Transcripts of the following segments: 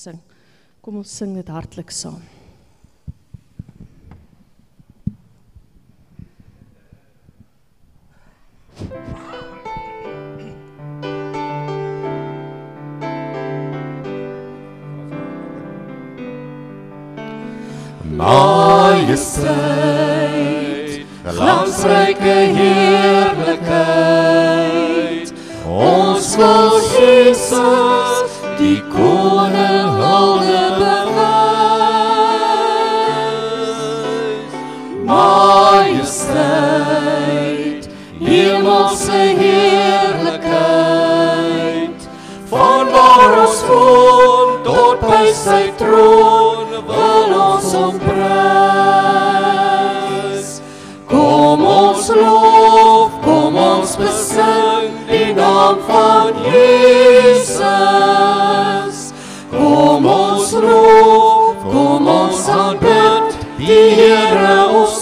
sing. Kom ons sing dit hartlik saam. Majesteit, glansryke heerlikheid, ons wil Jesus, die koning hulde bewys. Majesteit, hemelse heerlikheid, van waar ons woon tot by sy troon, wil ons prys. Kom ons loof, kom ons besing die naam van Jesus. Kom ons loof, kom ons aanbid die Here ons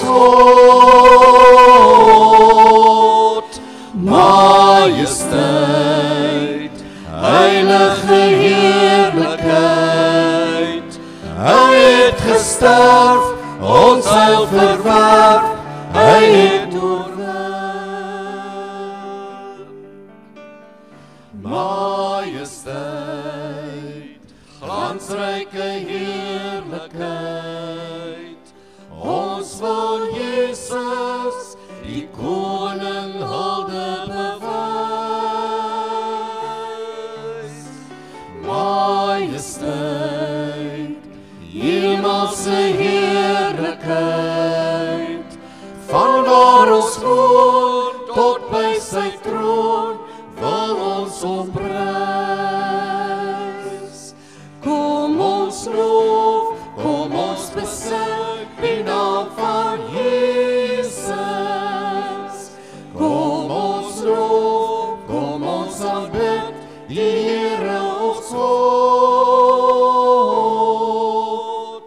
God. Majesteit, heilige heerlikheid, hy het gesterf, ons heil verwerf, hy het oorwin. Majesteit, glansryke heerlikheid, ons wil Jesus, die koning hulde bewys. Majesteit, hemelse heerlikheid, van waar ons woon tot by sy troon, wil ons prys. Kom ons loof, kom ons besing die naam van Jesus. Kom ons loof, kom ons aanbid die Here ons God.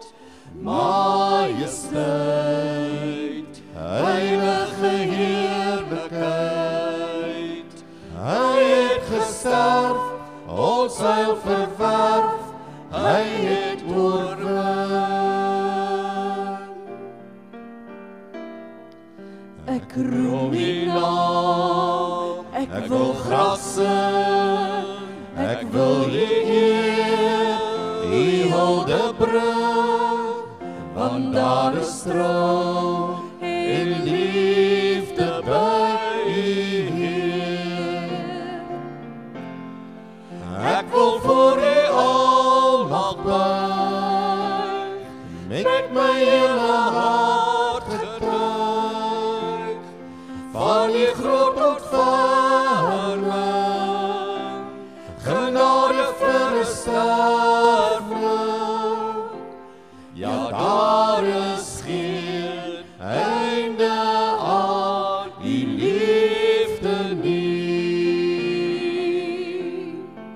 Majesteit, heilige heerlikheid, hy het gesterf, ons heil verwerf, hy het oorwin. Ek roem die naam, ek wil graag sing, ek wil die eer, die hulde bring, want daar is trouw en liefde by U Heer. Ek wil voor U almag buig, met my hele hart getuig, van U groot ontferming, genade vir 'n sterweling. Ja, daar is geen einde aan die liefde nie.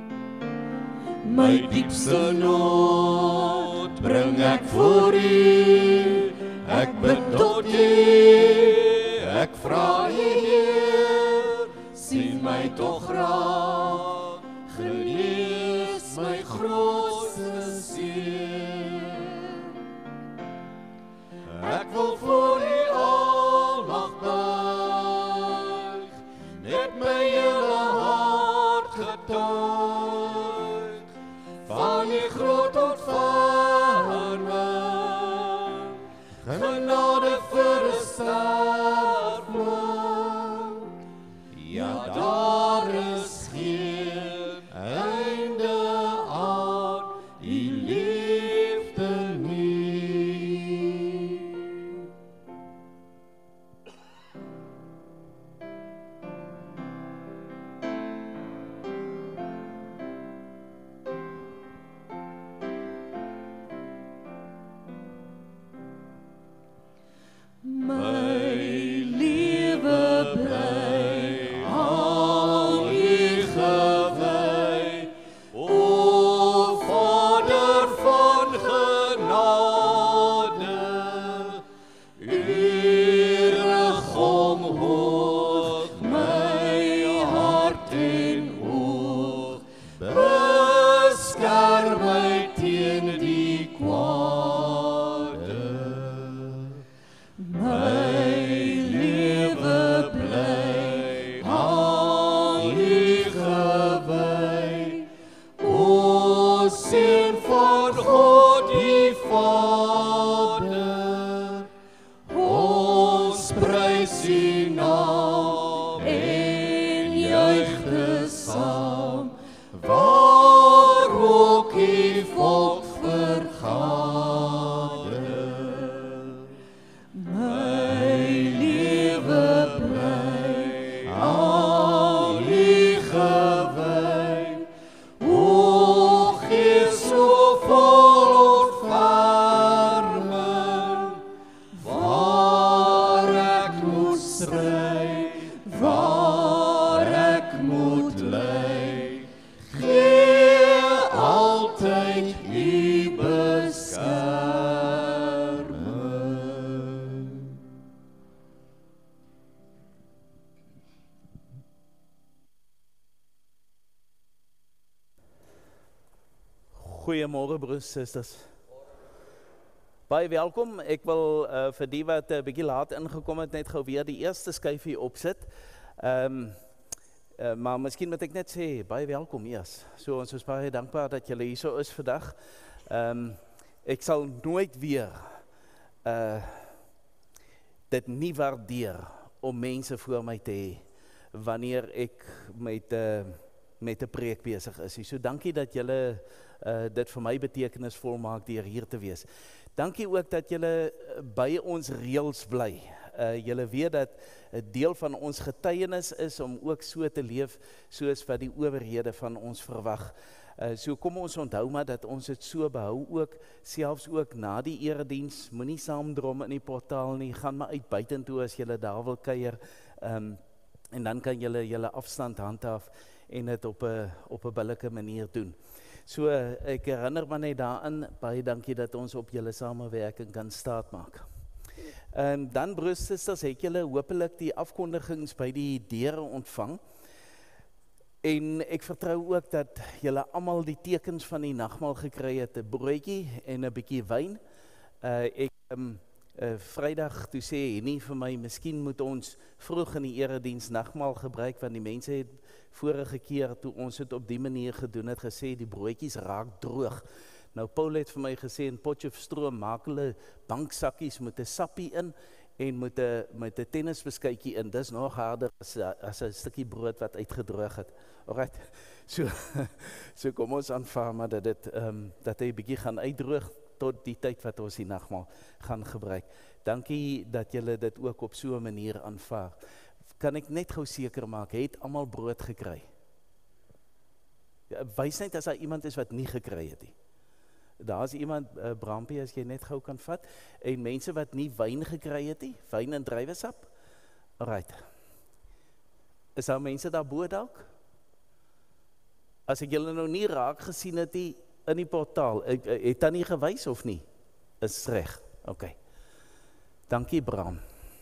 My diepste nood bring ek voor U, ek bid tot U, ek vra U Heer, sien my tog raak, genees my grootste seer. Ek wil voor U almag buig, met my hele hart getuig, van U groot ontferming, genade vir 'n sterweling. Ja, daar is geen einde aan U liefde nie. My lewe bly aan U gewy, O Vader van genade, Ure gom hoog my hart en oog, beskerm my teen prys U naam en juig te saam, waar ook U volk vergader. My lewe bly aan U gewy, o Gees so vol ontferming, waar ek moet stry, waar ek moet ly, gee altyd U beskerming. Goeiemôre broers, susters. Baie welkom. Ek wil vir die wat 'n bietjie laat ingekom het, net gou weer die eerste skyfie opsit. Maar miskien moet ek net sê, baie welkom eers. So, ons is baie dankbaar dat julle hier so is vandag. Ek sal nooit weer dit nie waardeer om mense voor my te hê wanneer ek met 'n preek besig is. So dankie dat julle dit vir my betekenisvol maak deur hier te wees. Dankie ook dat julle by ons reëls bly. Julle weet dat 'n deel van ons getuienis is om ook so te leef soos wat die owerhede van ons verwag. So kom ons onthou maar dat ons dit so behou ook, selfs ook na die erediens. Moenie saamdrom in die portaal nie, gaan maar uit buitentoe as julle daar wil kuier. En dan kan julle afstand handhaaf en dit op 'n billike manier doen. So ek herinner maar net daaraan, baie dankie dat ons op julle samewerking kan staatmaak. Dan broers, susters, het julle hopelik die afkondigings by die deure ontvang. En ek vertrou ook dat julle almal die tekens van die nagmaal gekry het, 'n broodjie en 'n bietjie wyn. Vrydag toe sê Henny vir my, miskien moet ons vroeg in die erediens nagmaal gebruik, want die mense het vorige keer toe ons het op die manier gedoen het, gesê die broodjies raak droog. Nou Paul het vir my gesê, in Potchefstroom maak hulle banksakkies met 'n sappie in en met 'n tennisbeskuitjie in. Dis nog harder as 'n stukkie brood wat uitgedroog het. Alright. So kom ons aanvaar maar dat hy bietjie gaan uitdroog tot die tyd wat ons die nagmaal gaan gebruik. Dankie dat julle dit ook op so 'n manier aanvaar. Kan ek net gou seker maak, het almal brood gekry? Ja, wys net as daar iemand is wat nie gekry het nie. Daar is iemand, Brampie, as jy net gou kan vat, en mense wat nie wyn gekry het nie, wyn en druiwesap. Alright. Is daar mense daarbo dalk? As ek julle nou nie raak gesien het nie in die portaal, het dan nie gewys of nie? Is reg. Okay. Dankie Bram.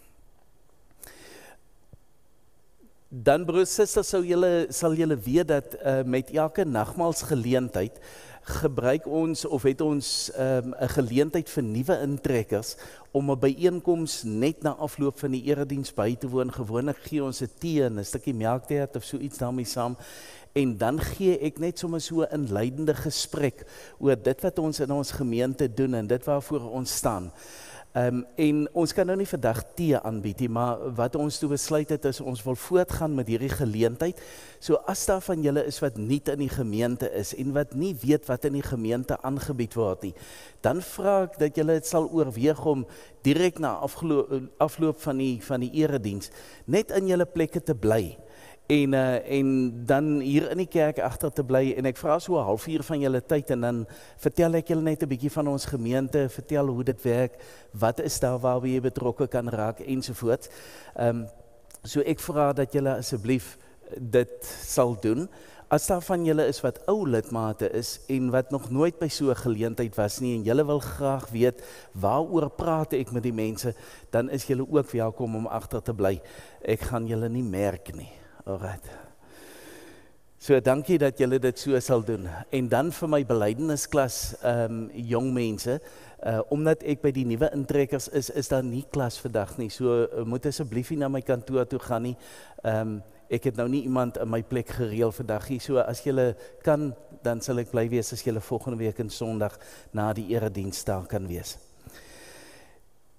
Dan broers, susters, sal julle weet dat met elke nagmaalsgeleentheid gebruik ons of het ons 'n geleentheid vir nuwe intrekkers om 'n byeenkoms net na afloop van die erediens by te woon. Gewoonlik gee ons 'n tee en 'n stukkie melktert of so iets daarmee saam. En dan gee ek net sommer so 'n inleidende gesprek oor dit wat ons in ons gemeente doen en dit waarvoor ons staan. En ons kan nou nie vandag tee aanbied nie, maar wat ons toe besluit het is, ons wil voortgaan met hierdie geleentheid. So as daar van julle is wat nie in die gemeente is en wat nie weet wat in die gemeente aangebied word nie, dan vra ek dat julle dit sal oorweeg om direk na afloop van die erediens net in julle plekke te bly. En dan hier in die kerk agter te bly, en ek vra so 'n halfuur van julle tyd, en dan vertel ek julle net 'n bietjie van ons gemeente, vertel hoe dit werk, wat is daar waar jy betrokke kan raak, ensovoorts. So ek vra dat julle asseblief dit sal doen. As daar van julle is wat ou lidmate is, en wat nog nooit by so 'n geleentheid was nie, en julle wil graag weet, waaroor praat ek met die mense, dan is julle ook welkom om agter te bly. Ek gaan julle nie merk nie. Alright. So dankie dat julle dit so sal doen. En dan vir my belydennisklas, jong mense, omdat ek by die nuwe intrekkers is daar nie klas vandag nie. So moet asseblief nie na my kantoor toe gaan nie. Ek het nou nie iemand in my plek gereël vandag nie. So as julle kan, dan sal ek bly wees as julle volgende week in Sondag na die erediens daar kan wees.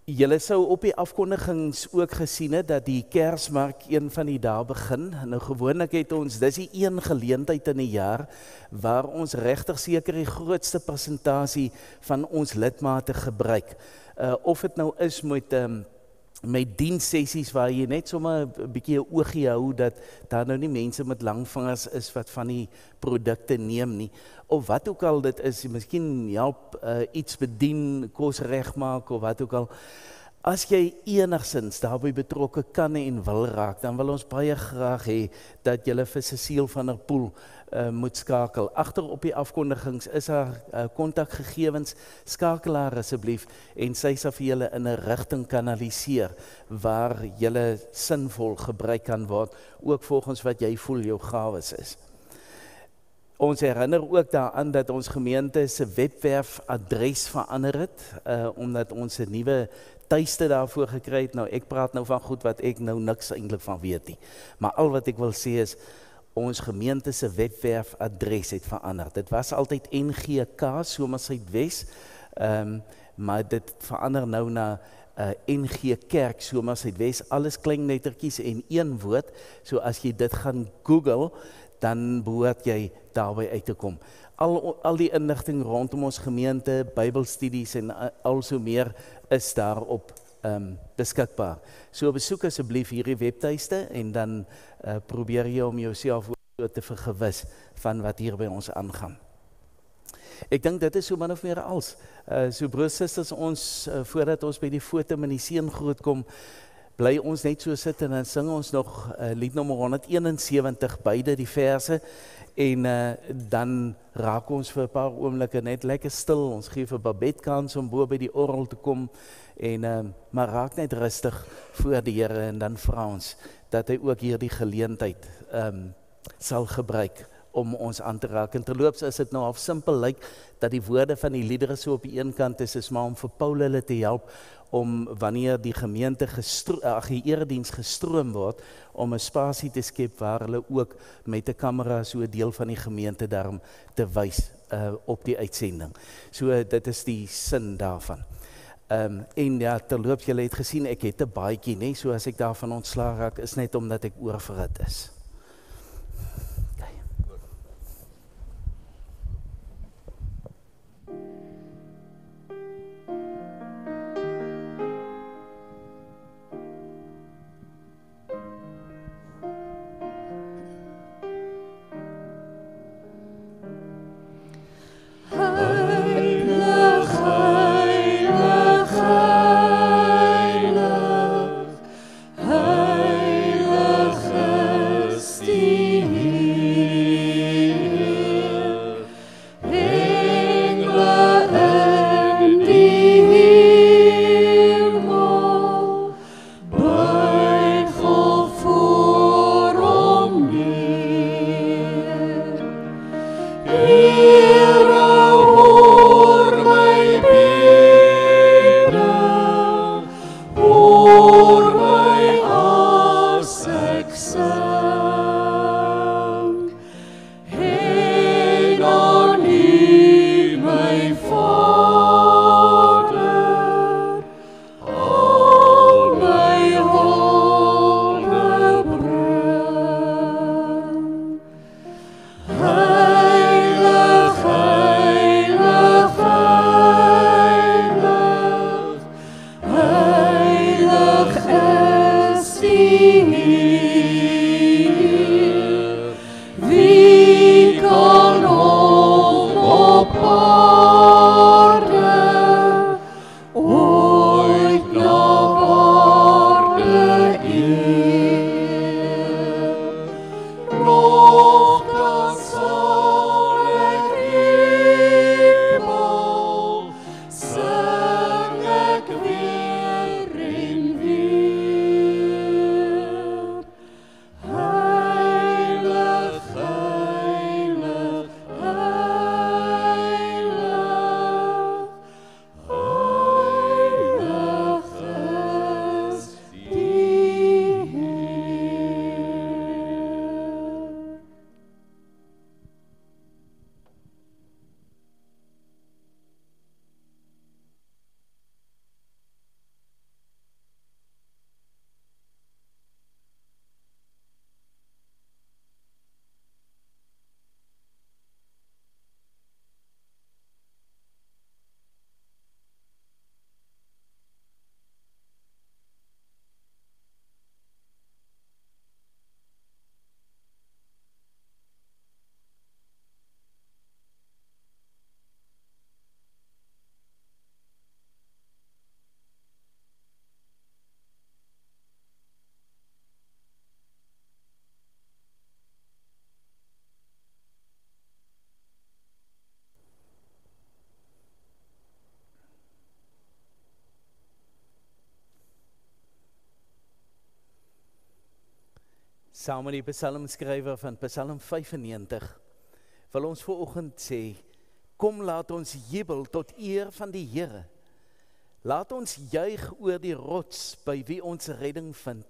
Julle sou op die afkondigings ook gesien het dat die Kersmark een van die dae begin. Nou gewoonlik het ons, dis die een geleentheid in 'n jaar waar ons regtig seker die grootste persentasie van ons lidmate gebruik. Of dit nou is met dienssessies waar jy net sommer 'n bietjie 'n oogie hou dat daar nou nie mense met lang vingers is wat van die produkte neem nie, of wat ook al dit is, miskien help iets bedien, kos regmaak of wat ook al. As jy enigsins daarbey betrokke kan en wil raak, dan wil ons baie graag hê dat julle vir Cecile van der Poel moet skakel. Agter op die afkondigings is haar kontakgegewens, skakel haar asseblief en sy sal vir julle in 'n rigting kanaliseer waar julle sinvol gebruik kan word, ook volgens wat jy voel jou gawes is. Ons herinner ook daaraan dat ons gemeente se webwerf adres verander het, omdat ons 'n nuwe tuiste daarvoor gekry het. Nou ek praat nou van goed wat ek nou niks eintlik van weet nie. Maar al wat ek wil sê is, ons gemeente se webwerf adres het verander. Dit was altyd NGK Somersuidwes, maar dit verander nou na NG Kerk Somersuidwes, alles klein lettertjies en een woord. So as jy dit gaan Google, dan behoort jy daarby uit te kom. Al die inligting rondom ons gemeente, Bybelstudies en al so meer is daarop beskikbaar. So besoek asseblief hierdie webtuiste en dan probeer jy om jouself te vergewis van wat hier by ons aangaan. Ek dink dit is so min of meer als. So broers, susters, ons voordat ons by die foto in die seën groot kom, bly ons net so sit en dan sing ons nog lied nommer 171, beide die verse, en dan raak ons vir 'n paar oomblikke net lekker stil. Ons gee vir Babette kans om bo by die orgel te kom en maar raak net rustig voor die Here en dan vra ons dat hy ook hierdie geleentheid sal gebruik om ons aan te raak. En terloops is dit nou half simpel lyk dat die woorde van die liedere so op die een kant is maar om vir Paul hulle te help om wanneer die gemeente die erediens gestroom word, om 'n spasie te skep waar hulle ook met 'n kamera so 'n deel van die gemeente daarom te wys op die uitsending. So dit is die sin daarvan. En ja, terloops, julle het gesien, ek het 'n baadjie, nee, so as ek daarvan ontslae raak, is net omdat ek oorverhit is. Saam met die psalmskrywer van Psalm 95 wil ons vanoggend sê, kom laat ons jubel tot eer van die Here. Laat ons juig oor die rots by wie ons redding vind.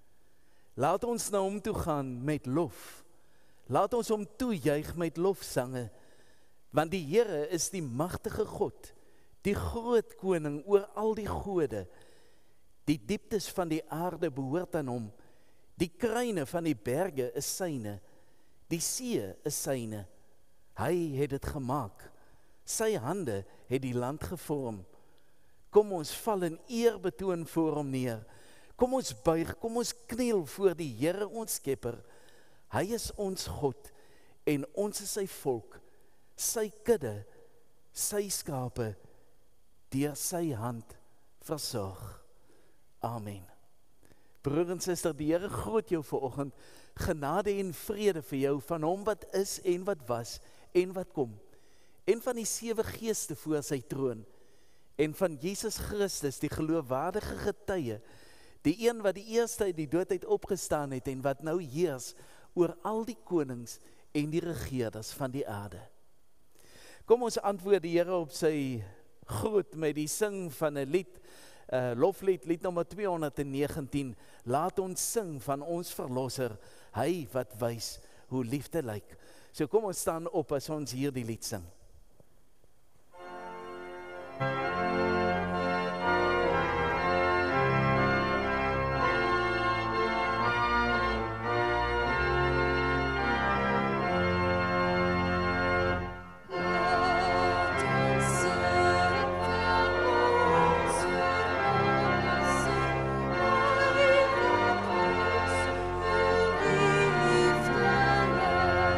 Laat ons na hom toe gaan met lof. Laat ons hom toejuig met lofsange, want die Here is die magtige God, die groot koning oor al die gode. Die dieptes van die aarde behoort aan hom. Die kruine van die berge is syne. Die see is syne. Hy het dit gemaak. Sy hande het die land gevorm. Kom ons val in eerbetoon voor hom neer. Kom ons buig, kom ons kniel voor die Here ons Skepper. Hy is ons God en ons is sy volk, sy kudde, sy skape, deur sy hand versorg. Amen. Broer en suster, die Here groet jou vanoggend. Genade en vrede vir jou van hom wat is en wat was en wat kom. En van die 7 geeste voor sy troon. En van Jesus Christus, die geloofwaardige getuie, die een wat die eerste uit die dood uit opgestaan het en wat nou heers oor al die konings en die regeerders van die aarde. Kom ons antwoord die Here op sy groet met die sing van 'n lied, loflied, lied nommer 219. Laat ons sing van ons verlosser, hy wat wys hoe liefde lyk. So kom ons staan op as ons hier die lied sing.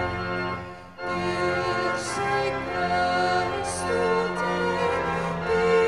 Be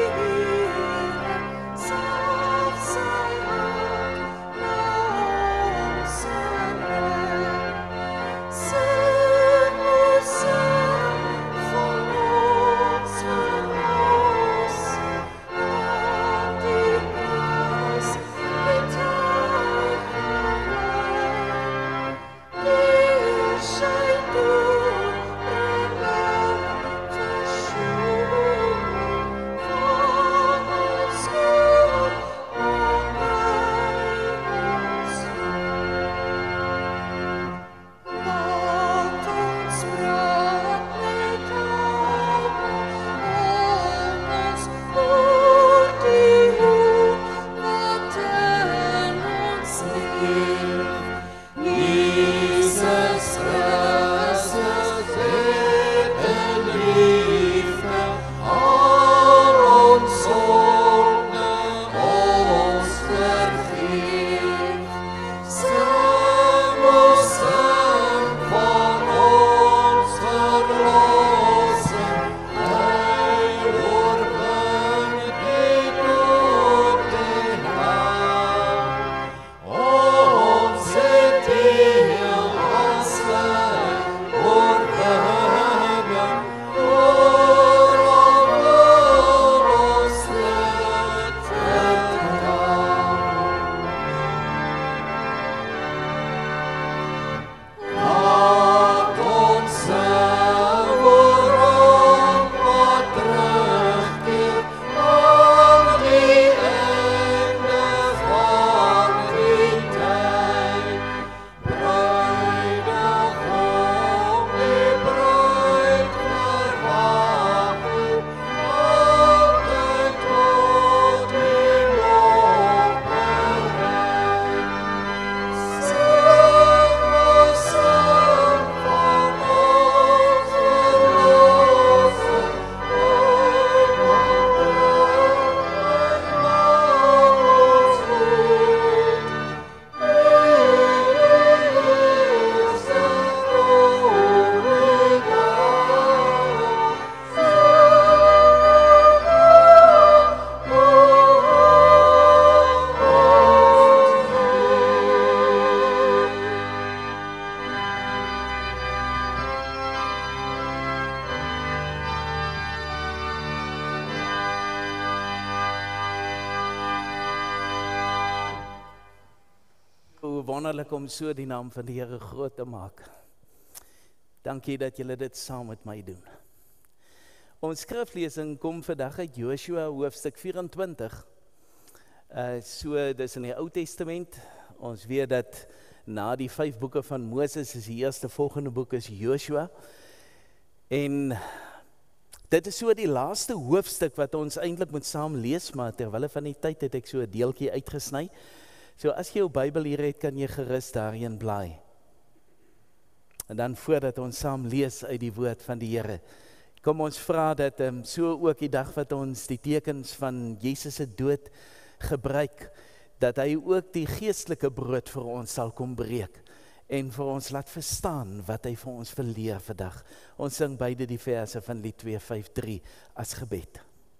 wonderlik om so die naam van die Here groot te maak. Dankie dat julle dit saam met my doen. Ons skriflesing kom vandag uit Joshua hoofstuk 24. So dis in die Ou Testament. Ons weet dat na die 5 boeke van Moses is die eerste volgende boek is Joshua. En dit is so die laaste hoofstuk wat ons eintlik moet saam lees, maar terwille van die tyd het ek so 'n deeltjie uitgesny. So as jy jou Bybel hier het, kan jy gerus daarin blaai. En dan voordat ons saam lees uit die woord van die Here, kom ons vra dat so ook die dag wat ons die tekens van Jesus se dood gebruik, dat hy ook die geestelike brood vir ons sal kom breek en vir ons laat verstaan wat hy vir ons wil leer vandag. Ons sing beide die verse van lied 253 as gebed.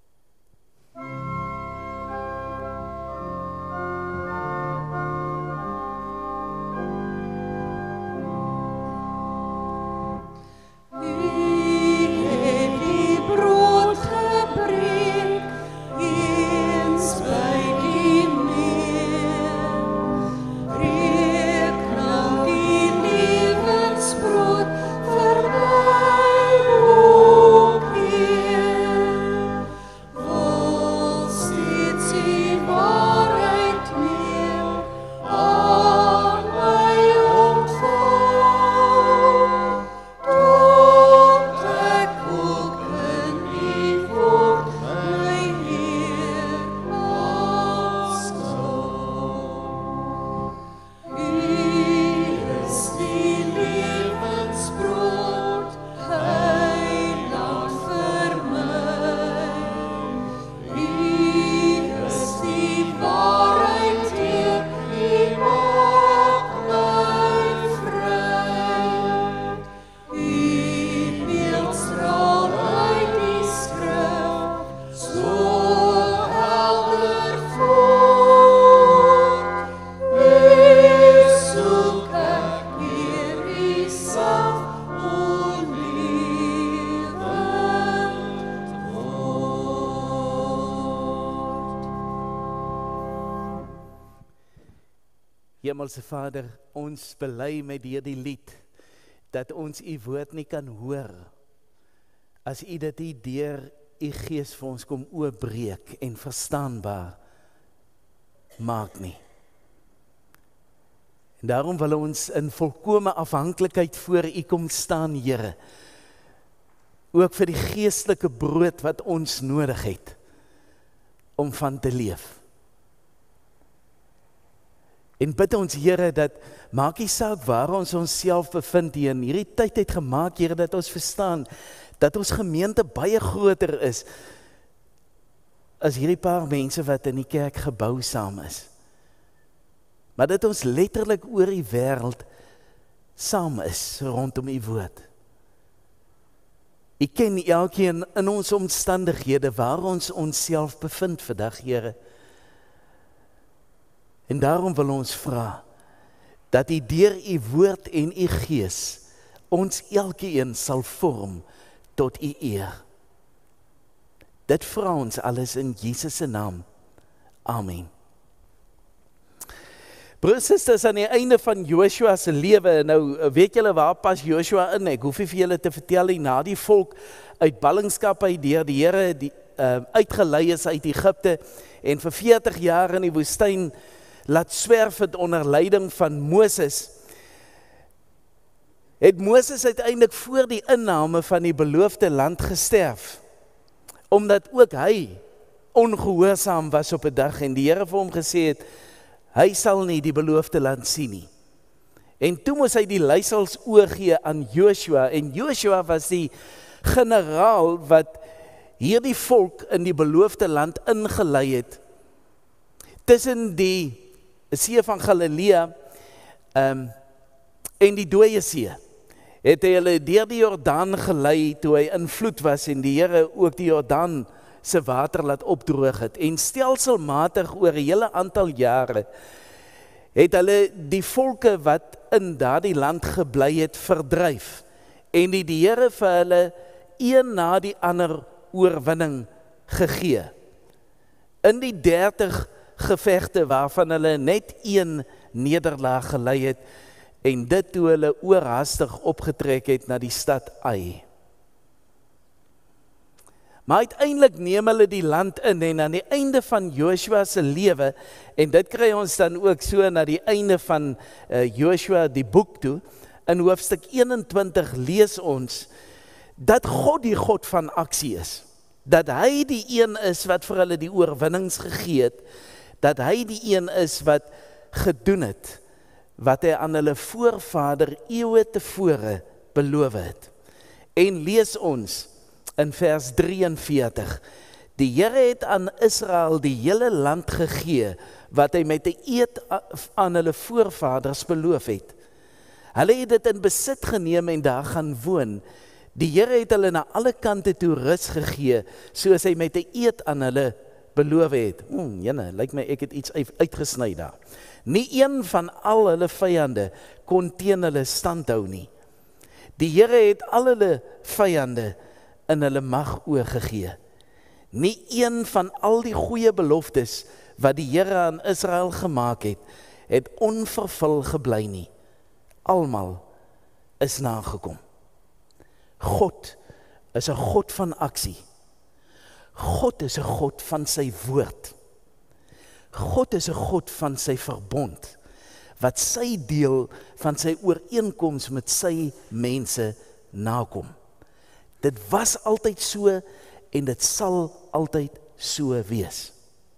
Hemelse Vader, ons bely met hierdie lied, dat ons u woord nie kan hoor, as u dit nie deur u gees vir ons kom oopbreek en verstaanbaar maak nie. En daarom wil ons in volkome afhanklikheid voor u kom staan, Here, ook vir die geestelike brood wat ons nodig het, om van te leef. En bid ons, Here, dat maak nie saak waar ons onsself bevind hier, in hierdie tyd het gemaak, Here, dat ons verstaan, dat ons gemeente baie groter is, as hierdie paar mense wat in die kerkgebou saam is. Maar dat ons letterlik oor die wêreld saam is, rondom u woord. U ken elkeen in ons omstandighede, waar ons onsself bevind vandag, Here. En daarom wil ons vra, dat u deur u woord en u gees, ons elkeen sal vorm tot u eer. Dit vra ons alles in Jesus se naam. Amen. Broers en susters, aan die einde van Joshua se lewe, nou weet julle waar pas Joshua in, ek hoef nie vir julle te vertel nie, na die volk uit ballingskap uit deur die Here uitgelei is uit Egipte, en vir 40 jaar in die woestyn laat swerf het onder leiding van Moses, het Moses uiteindelik voor die inname van die beloofde land gesterf, omdat ook hy ongehoorsaam was op 'n dag, en die Here vir hom gesê het, hy sal nie die beloofde land sien nie. En toe moes hy die leiersels oorgee aan Joshua, en Joshua was die generaal wat hierdie volk in die beloofde land ingelei het, tussen die See van Galilea en die Dooie See, het hy hulle deur die Jordaan gelei toe hy in vloed was, en die Here ook die Jordaan se water laat opdroog het, en stelselmatig oor 'n hele aantal jare het hulle die volke wat in daardie land gebly het verdryf, en die Here vir hulle een na die ander oorwinning gegee. In die 30 gevegte waarvan hulle net een nederlaag gelei het en dit toe hulle oorhaastig opgetrek het na die stad Ai. Maar uiteindelik neem hulle die land in en aan die einde van Joshua se lewe, en dit kry ons dan ook so na die einde van Joshua die boek toe, in hoofstuk 21 lees ons dat God die God van aksie is, dat hy die een is wat vir hulle die oorwinnings gegee het, dat hy die een is wat gedoen het, wat hy aan hulle voorvader eeue tevore beloof het. En lees ons in vers 43, die Here het aan Israel die hele land gegee, wat hy met 'n eed aan hulle voorvaders beloof het. Hulle het dit in besit geneem en daar gaan woon. Die Here het hulle na alle kante toe rus gegee, soos hy met 'n eed aan hulle beloof het. Jene, lyk my ek het iets uitgesny daar. Nie een van al hulle vyande kon teen hulle standhou nie. Die Here het al hulle vyande in hulle mag oorgegee. Nie een van al die goeie beloftes wat die Here aan Israel gemaak het, het onvervul gebly nie. Almal is nagekom. God is 'n God van aksie. God is 'n God van sy woord. God is 'n God van sy verbond, wat sy deel van sy ooreenkoms met sy mense nakom. Dit was altyd so en dit sal altyd so wees.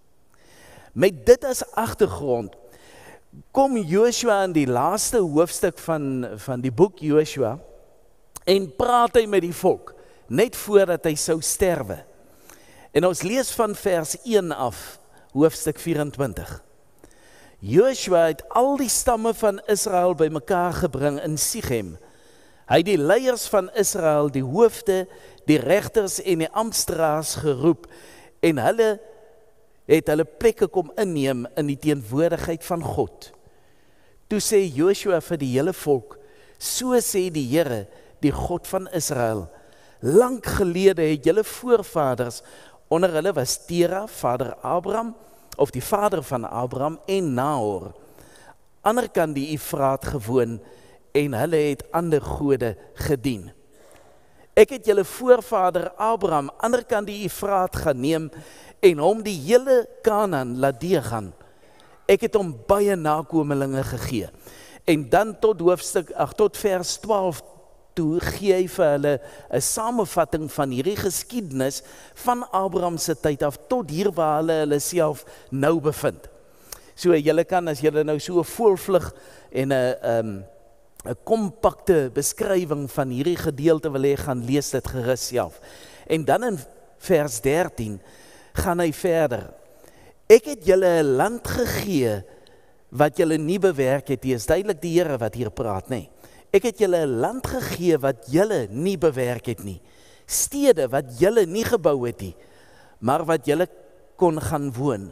Met dit as agtergrond, kom Joshua in die laaste hoofstuk van die boek Joshua en praat hy met die volk, net voordat hy sou sterwe. En ons lees van vers 1 af, hoofstuk 24. Joshua het al die stamme van Israel bymekaar gebring in Sichem. Hy het die leiers van Israel, die hoofde, die regters en die amptdraers geroep, en hulle het hulle plekke kom inneem in die teenwoordigheid van God. Toe sê Joshua vir die hele volk, so sê die Here, die God van Israel, lank gelede het julle voorvaders, onder hulle was Tera, vader Abraham, of die vader van Abraham, en Nahor, ander kant die Efraat gewoon, en hulle het ander gode gedien. Ek het julle voorvader Abraham, ander kant die Efraat gaan neem, en hom die hele Kanaan laat deurgaan. Ek het hom baie nakomelinge gegee. En dan tot vers 12 toe gee hy vir hulle 'n samevatting van hierdie geskiedenis van Abraham se tyd af tot hier waar hulle self nou bevind. So julle kan, as julle nou so 'n volvlug en 'n kompakte beskrywing van hierdie gedeelte wil hê, gaan lees dit gerus self. En dan in vers 13 gaan hy verder. Ek het julle 'n land gegee wat julle nie bewerk het nie. Is duidelik die Here wat hier praat, nê? Ek het julle 'n land gegee wat julle nie bewerk het nie. Stede wat julle nie gebou het nie, maar wat julle kon gaan woon.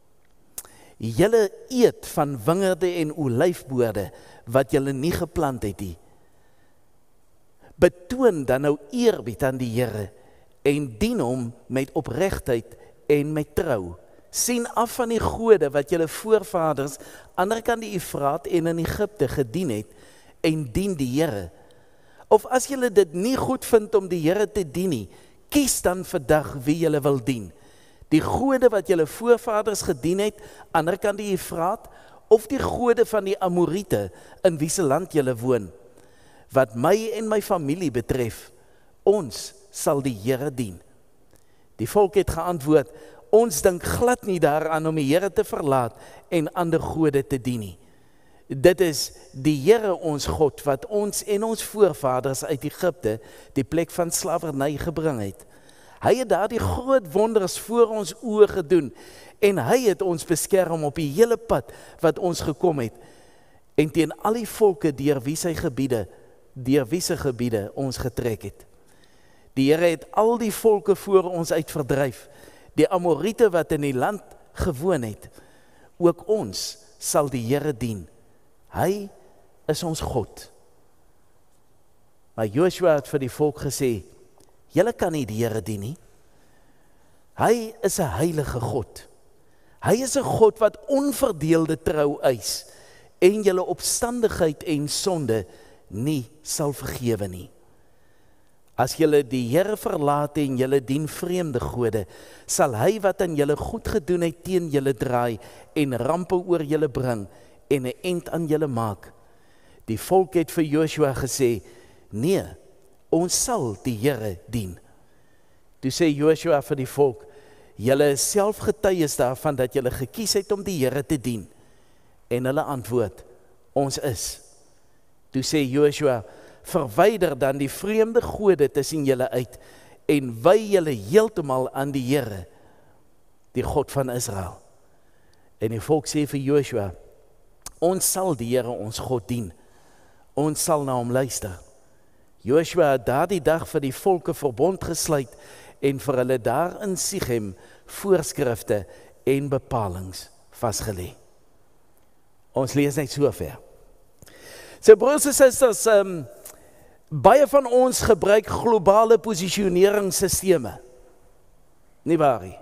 Julle eet van wingerde en olyfboorde wat julle nie geplant het nie. Betoon dan nou eerbied aan die Here en dien hom met opregtheid en met trou. Sien af van die gode wat julle voorvaders ander kant die Efraat en in Egipte gedien het, en dien die Here. Of as julle dit nie goed vind om die Here te dien nie, kies dan vandag wie julle wil dien. Die gode wat julle voorvaders gedien het, ander kant die Efraat, of die gode van die Amorite, in wie se land julle woon. Wat my en my familie betref, ons sal die Here dien. Die volk het geantwoord, ons dink glad nie daaraan om die Here te verlaat en ander gode te dien nie. Dit is die Here ons God wat ons en ons voorvaders uit Egipte, die plek van slawerny, gebring het. Hy het daar die groot wonders voor ons oë gedoen en hy het ons beskerm op die hele pad wat ons gekom het en teen al die volke deur wie se gebiede ons getrek het. Die Here het al die volke voor ons uit verdryf, die Amorite wat in die land gewoon het. Ook ons sal die Here dien. Hy is ons God. Maar Joshua het vir die volk gesê, julle kan nie die Here dien nie. Hy is 'n heilige God. Hy is 'n God wat onverdeelde trou eis en julle opstandigheid en sonde nie sal vergewe nie. As julle die Here verlaat en julle dien vreemde gode, sal hy wat aan julle goed gedoen het teen julle draai en rampe oor julle bring en 'n end aan julle maak. Die volk het vir Joshua gesê, nee, ons sal die Here dien. Toe sê Joshua vir die volk, julle is self getuies daarvan dat julle gekies het om die Here te dien. En hulle antwoord, ons is. Toe sê Joshua, verwyder dan die vreemde gode tussen julle uit en wy julle heeltemal aan die Here, die God van Israel. En die volk sê vir Joshua, ons sal die Here ons God dien. Ons sal na hom luister. Joshua het daardie dag vir die volke verbond gesluit en vir hulle daar in Sichem voorskrifte en bepalings vasgelê. Ons lees net so ver. So broers en susters, baie van ons gebruik globale posisioneringsstelsels. Nie waar nie?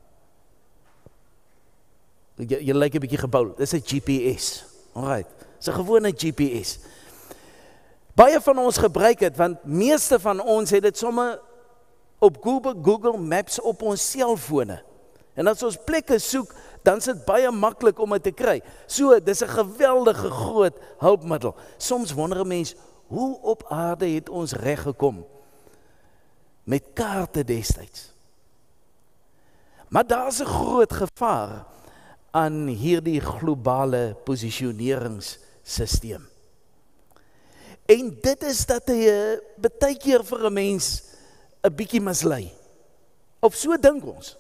Jy lyk 'n bietjie gebou. Dis 'n GPS. Alright. Dis 'n gewone GPS. Baie van ons gebruik dit, want meeste van ons het dit sommer op Google Maps op ons selfone. En as ons plekke soek, dan is dit baie maklik om dit te kry. So, dis 'n geweldige groot hulpmiddel. Soms wonder 'n mens, hoe op aarde het ons reg gekom met kaarte destyds? Maar daar's 'n groot gevaar aan hierdie globale posisioneringsstelsel. En dit is dat hy baie keer vir 'n mens 'n bietjie mislei. Of so dink ons.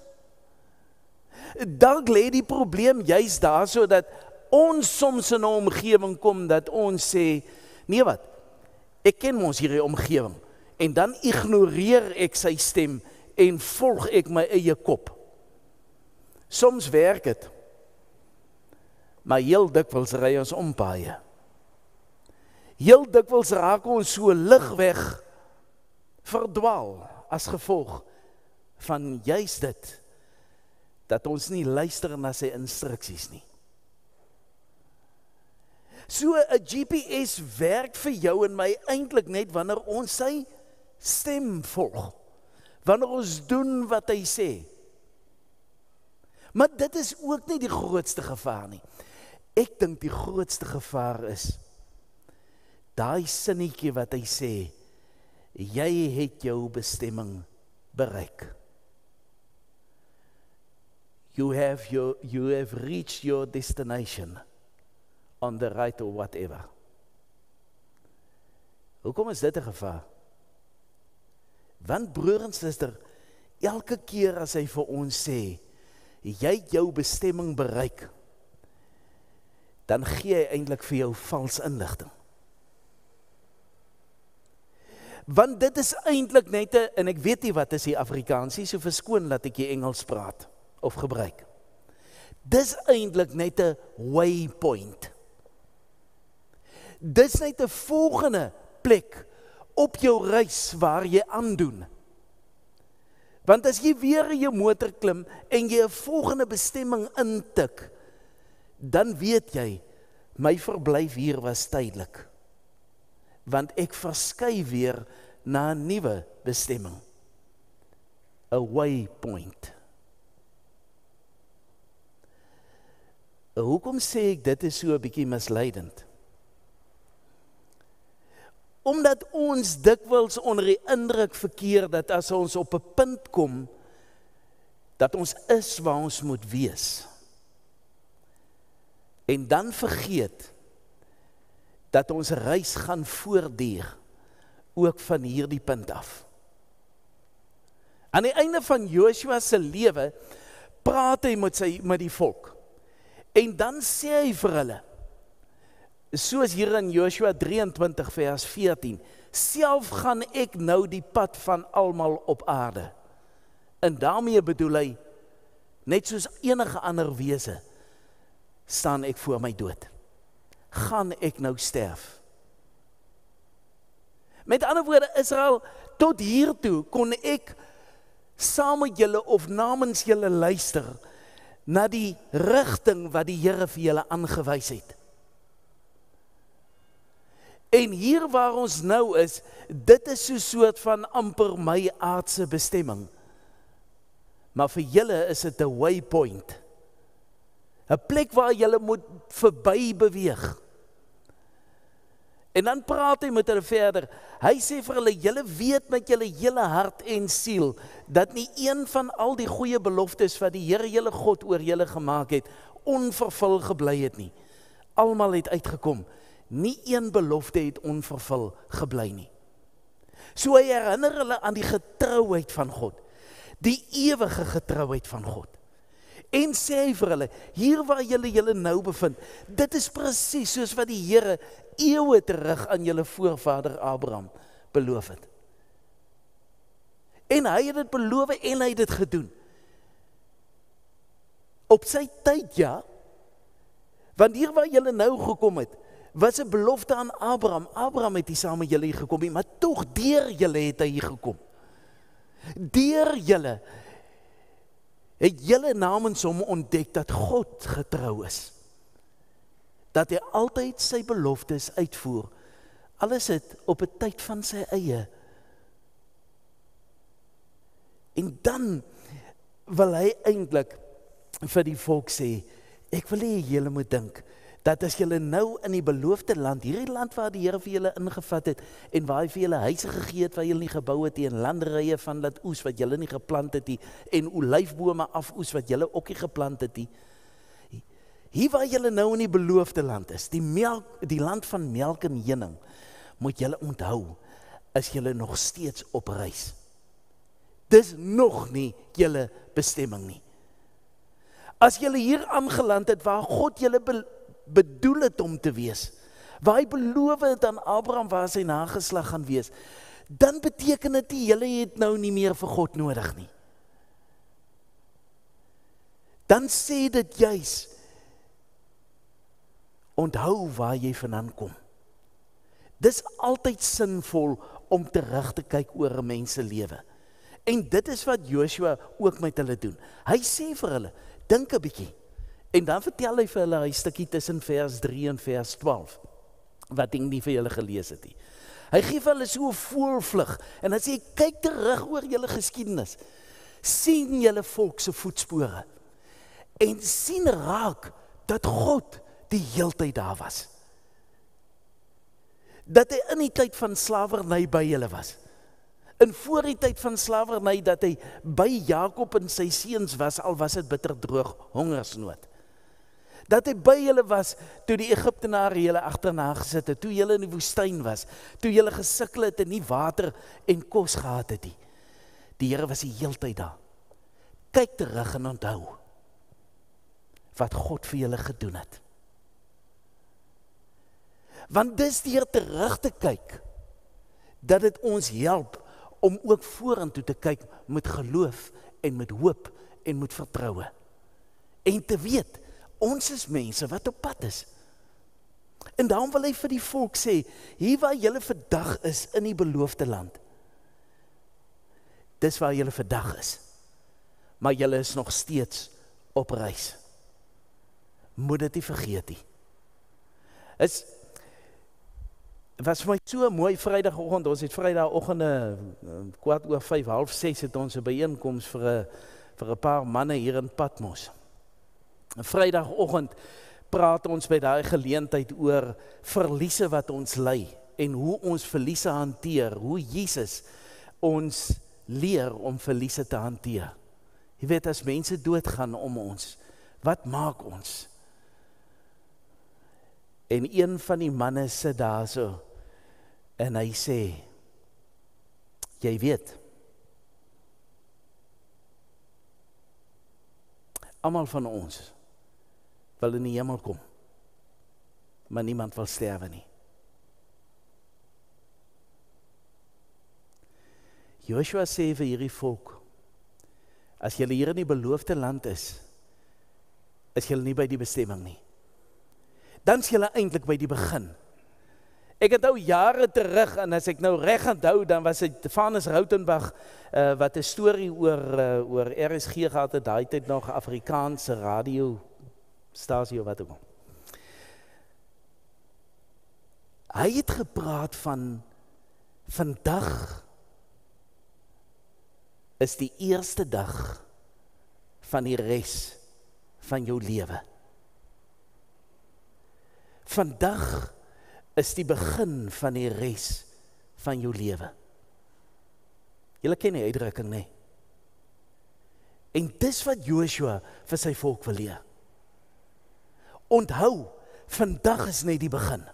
Dalk lê die probleem juist daar, sodat ons soms in 'n omgewing kom dat ons sê, nee wat, ek ken mos hierdie omgewing, en dan ignoreer ek sy stem en volg ek my eie kop. Soms werk dit, maar heel dikwels ry ons ompaaie. Heel dikwels raak ons so ligweg verdwaal as gevolg van juist dit, dat ons nie luister na sy instruksies nie. So 'n GPS werk vir jou en my eintlik net wanneer ons sy stem volg. Wanneer ons doen wat hy sê. Maar dit is ook nie die grootste gevaar nie. Ek dink die grootste gevaar is daai sinnetjie wat hy sê, jy het jou bestemming bereik. You have reached your destination on the right or whatever. Hoekom is dit 'n gevaar? Want broer en suster, elke keer as hy vir ons sê, jy het jou bestemming bereik, dan gee hy eintlik vir jou vals inligting. Want dit is eintlik net 'n, en ek weet nie wat is die Afrikaans nie, so verskoon laat ek die Engels praat of gebruik. Dis eintlik net 'n waypoint. Dis net 'n volgende plek op jou reis waar jy aandoen. Want as jy weer in jou motor klim en jy 'n volgende bestemming intik, dan weet jy, my verblyf hier was tydelik. Want ek verskui weer na 'n nuwe bestemming. 'n waypoint. Hoekom sê ek dit is so 'n bietjie misleidend? Omdat ons dikwels onder die indruk verkeer dat as ons op 'n punt kom, dat ons is waar ons moet wees. En dan vergeet dat ons reis gaan voortduur, ook van hierdie punt af. Aan die einde van Joshua se lewe, praat hy met die volk. En dan sê hy vir hulle, soos hier in Joshua 23 vers 14, self gaan ek nou die pad van almal op aarde. En daarmee bedoel hy, net soos enige ander wese, staan ek voor my dood. Gaan ek nou sterf. Met ander woorde, Israel, tot hiertoe kon ek saam met julle of namens julle luister, na die rigting wat die Here vir julle aangewys het. En hier waar ons nou is, dit is so 'n soort van amper my aardse bestemming. Maar vir julle is dit 'n waypoint. 'n plek waar julle moet verby beweeg. En dan praat hy met hulle verder. Hy sê vir hulle, julle weet met julle hele hart en siel, dat nie een van al die goeie beloftes wat die Here julle God oor julle gemaak het, onvervul gebly het nie. Almal het uitgekom. Nie een belofte het onvervul gebly nie. So hy herinner hulle aan die getrouheid van God. Die ewige getrouheid van God. En sê hy vir hulle, hier waar julle nou bevind, dit is presies soos wat die Here eeue terug aan julle voorvader Abraham beloof het. En hy het dit beloof en hy het dit gedoen. Op sy tyd, ja. Want hier waar julle nou gekom het, was 'n belofte aan Abraham. Abraham het nie saam met julle hier gekom nie, maar tog deur julle het hy hier gekom. Deur julle het julle namens hom ontdek dat God getrou is. Dat hy altyd sy beloftes uitvoer. Alles het op 'n tyd van sy eie. En dan wil hy eintlik vir die volk sê, ek wil hê julle moet dink, dat as julle nou in die beloofde land, hierdie land waar die Here vir julle ingevat het, en waar hy vir julle huise gegee het, waar julle nie gebou het nie, en landerye van laat oes wat julle nie geplant het nie, en olyfbome afoes wat julle ook nie geplant het nie. Hier waar julle nou in die beloofde land is, die land van melk en honing, moet julle onthou, is julle nog steeds op reis. Dis nog nie julle bestemming nie. As julle hier aangeland het, waar God julle bedoel het om te wees, waar hy beloof het aan Abraham waar sy nageslag gaan wees, dan beteken dit julle het nou nie meer vir God nodig nie. Dan sê dit juis, onthou waar jy vandaan kom. Dis altyd sinvol om terug te kyk oor 'n mens se lewe. En dit is wat Joshua ook met hulle doen. Hy sê vir hulle, dink 'n bietjie. En dan vertel hy vir hulle 'n stukkie tussen vers 3 en vers 12, wat ek nie vir julle gelees het nie. Hy gee vir hulle so 'n voelvlug, en dan sê hy, kyk terug oor julle geskiedenis, sien julle volk se voetspore, en sien raak, dat God die heeltyd daar was. Dat hy in die tyd van slawerny by julle was. En voor die tyd van slawerny, dat hy by Jakob en sy seuns was, al was dit bitter droog, hongersnood. Dat hy by julle was, toe die Egiptenare julle agterna gesit het, toe julle in die woestyn was, toe julle gesukkel het en nie water en kos gehad het nie. Die Here was die heeltyd daar. Kyk terug en onthou, wat God vir julle gedoen het. Want dis deur terug te kyk, dat dit ons help, om ook vorentoe te kyk met geloof en met hoop en met vertroue. En te weet, ons is mense wat op pad is. En daarom wil hy vir die volk sê, hier waar julle vandag is in die beloofde land, dis waar julle vandag is. Maar julle is nog steeds op reis. Moet dit nie vergeet nie. Het was vir my so 'n mooi Vrydagoggend, ons het Vrydagoggend 5:15, 5:30 het ons 'n byeenkoms vir 'n paar manne hier in Patmos. 'n Vrydagoggend praat ons by daai geleentheid oor verliese wat ons ly, en hoe ons verliese hanteer, hoe Jesus ons leer om verliese te hanteer. Jy weet, as mense doodgaan om ons, wat maak ons? En een van die manne sit daar so, en hy sê, jy weet, almal van ons wil in die hemel kom, maar niemand wil sterwe nie. Joshua sê vir hierdie volk, as julle hier in die beloofde land is julle nie by die bestemming nie. Dan is julle eintlik by die begin. Ek onthou jare terug, en as ek nou reg onthou, dan was dit Vanus Rautenbach, wat 'n storie oor RSG gehad het, daai tyd nog Afrikaanse radiostasie of wat ook al. Hy het gepraat van vandag is die eerste dag van die res van jou lewe. Vandag is die begin van die res van jou lewe. Julle ken die uitdrukking, nee. En dis wat Joshua vir sy volk wil leer. Onthou, vandag is net die begin.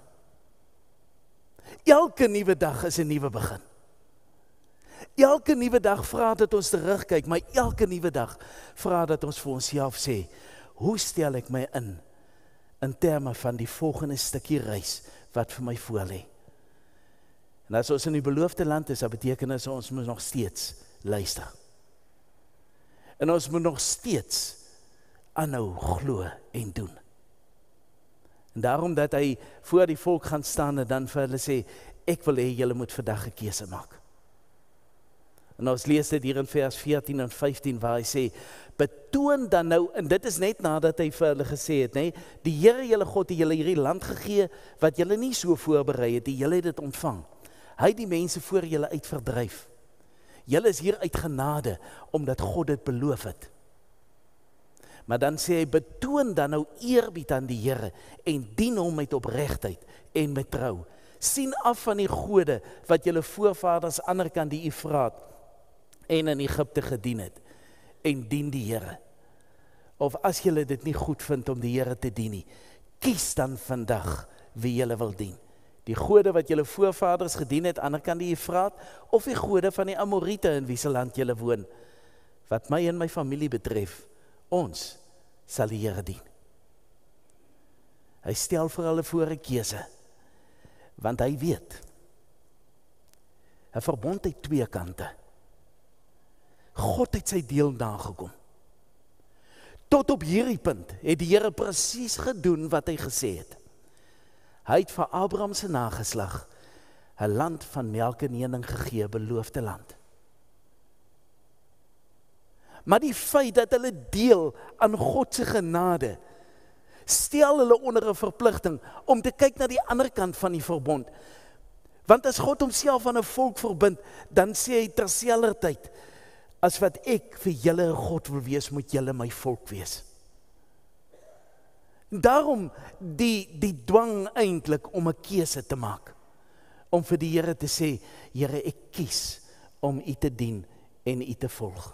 Elke nuwe dag is 'n nuwe begin. Elke nuwe dag vra dat ons terugkyk, maar elke nuwe dag vra dat ons vir onsself sê, hoe stel ek my in terme van die volgende stukkie reis wat vir my voor lê? En as ons in die beloofde land is, dat beteken is ons moet nog steeds luister. En ons moet nog steeds aanhou glo en doen. En daarom dat hy voor die volk gaan staan en dan vir hulle sê, ek wil hê julle moet vandag 'n keuse maak. En ons lees dit hier in vers 14 en 15 waar hy sê, betoon dan nou, en dit is net nadat hy vir hulle gesê het, nee, die Here julle God het julle hierdie land gegee, wat julle nie so voorberei het, julle het dit ontvang. Hy het die mense voor julle uit verdryf. Julle is hier uit genade, omdat God dit beloof het. Maar dan sê hy, betoon dan nou eerbied aan die Here, en dien hom met opregtheid en met trou. Sien af van die gode, wat julle voorvaders aan die ander kant die Efraat en in Egipte gedien het, en dien die Here. Of as julle dit nie goed vind om die Here te dien nie, kies dan vandag wie julle wil dien. Die gode wat julle voorvaders gedien het, aan die ander kant die Efraat, of die gode van die Amorite in wie se land julle woon. Wat my en my familie betref, ons sal die Here dien. Hy stel vir hulle voor 'n keuse, want hy weet, 'n verbond het twee kante. God het sy deel nagekom. Tot op hierdie punt het die Here presies gedoen wat hy gesê het. Hy het vir Abraham se nageslag 'n land van melk en honing gegee, beloofde land. Maar die feit dat hulle deel aan God se genade, stel hulle onder 'n verpligting om te kyk na die ander kant van die verbond. Want as God homself aan 'n volk verbind, dan sê hy terselfdertyd, as wat ek vir julle 'n God wil wees, moet julle my volk wees. Daarom die dwang eintlik om 'n keuse te maak, om vir die Here te sê, Here, ek kies om u te dien en u te volg.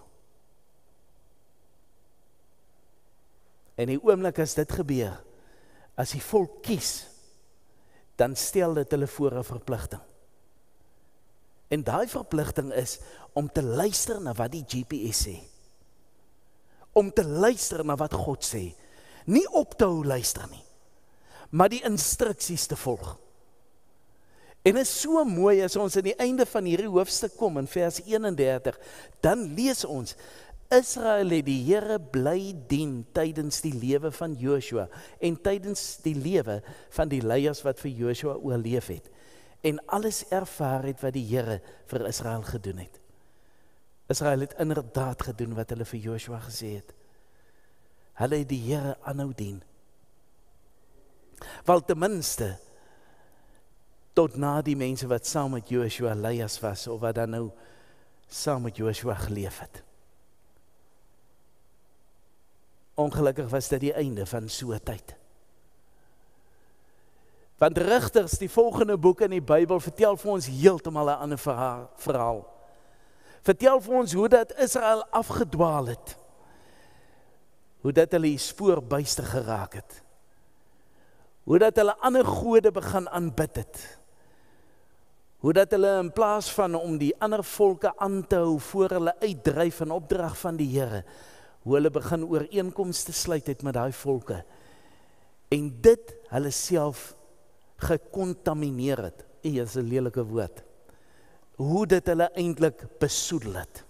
En die oomblik as dit gebeur, as die volk kies, dan stel dit hulle voor 'n verpligting. En daai verpligting is om te luister na wat die GPS sê. Om te luister na wat God sê. Nie op te hou luister nie, maar die instruksies te volg. En is so mooi as ons aan die einde van hierdie hoofstuk kom in vers 31, dan lees ons, Israel het die Here bly dien tydens die lewe van Joshua en tydens die lewe van die leiers wat vir Joshua oorleef het en alles ervaar het wat die Here vir Israel gedoen het. Israel het inderdaad gedoen wat hulle vir Joshua gesê het. Hulle het die Here aanhou dien. Wel ten minste tot na die mense wat saam met Joshua leiers was of wat dan nou saam met Joshua geleef het. Ongelukkig was dit die einde van so 'n tyd. Want Rigters, die volgende boek in die Bybel, vertel vir ons heeltemal 'n ander verhaal. Vertel vir ons hoe dat Israel afgedwaal het. Hoe dat hulle die spoor buister geraak het. Hoe dat hulle ander gode begin aanbid het. Hoe dat hulle in plaas van om die ander volke aan te hou voor hulle uitdryf in opdrag van die Here, hoe hulle begin ooreenkomste sluit het met daai volke. En dit hulle self gekontamineer het. Is 'n lelike woord. Hoe dit hulle eintlik besoedel het.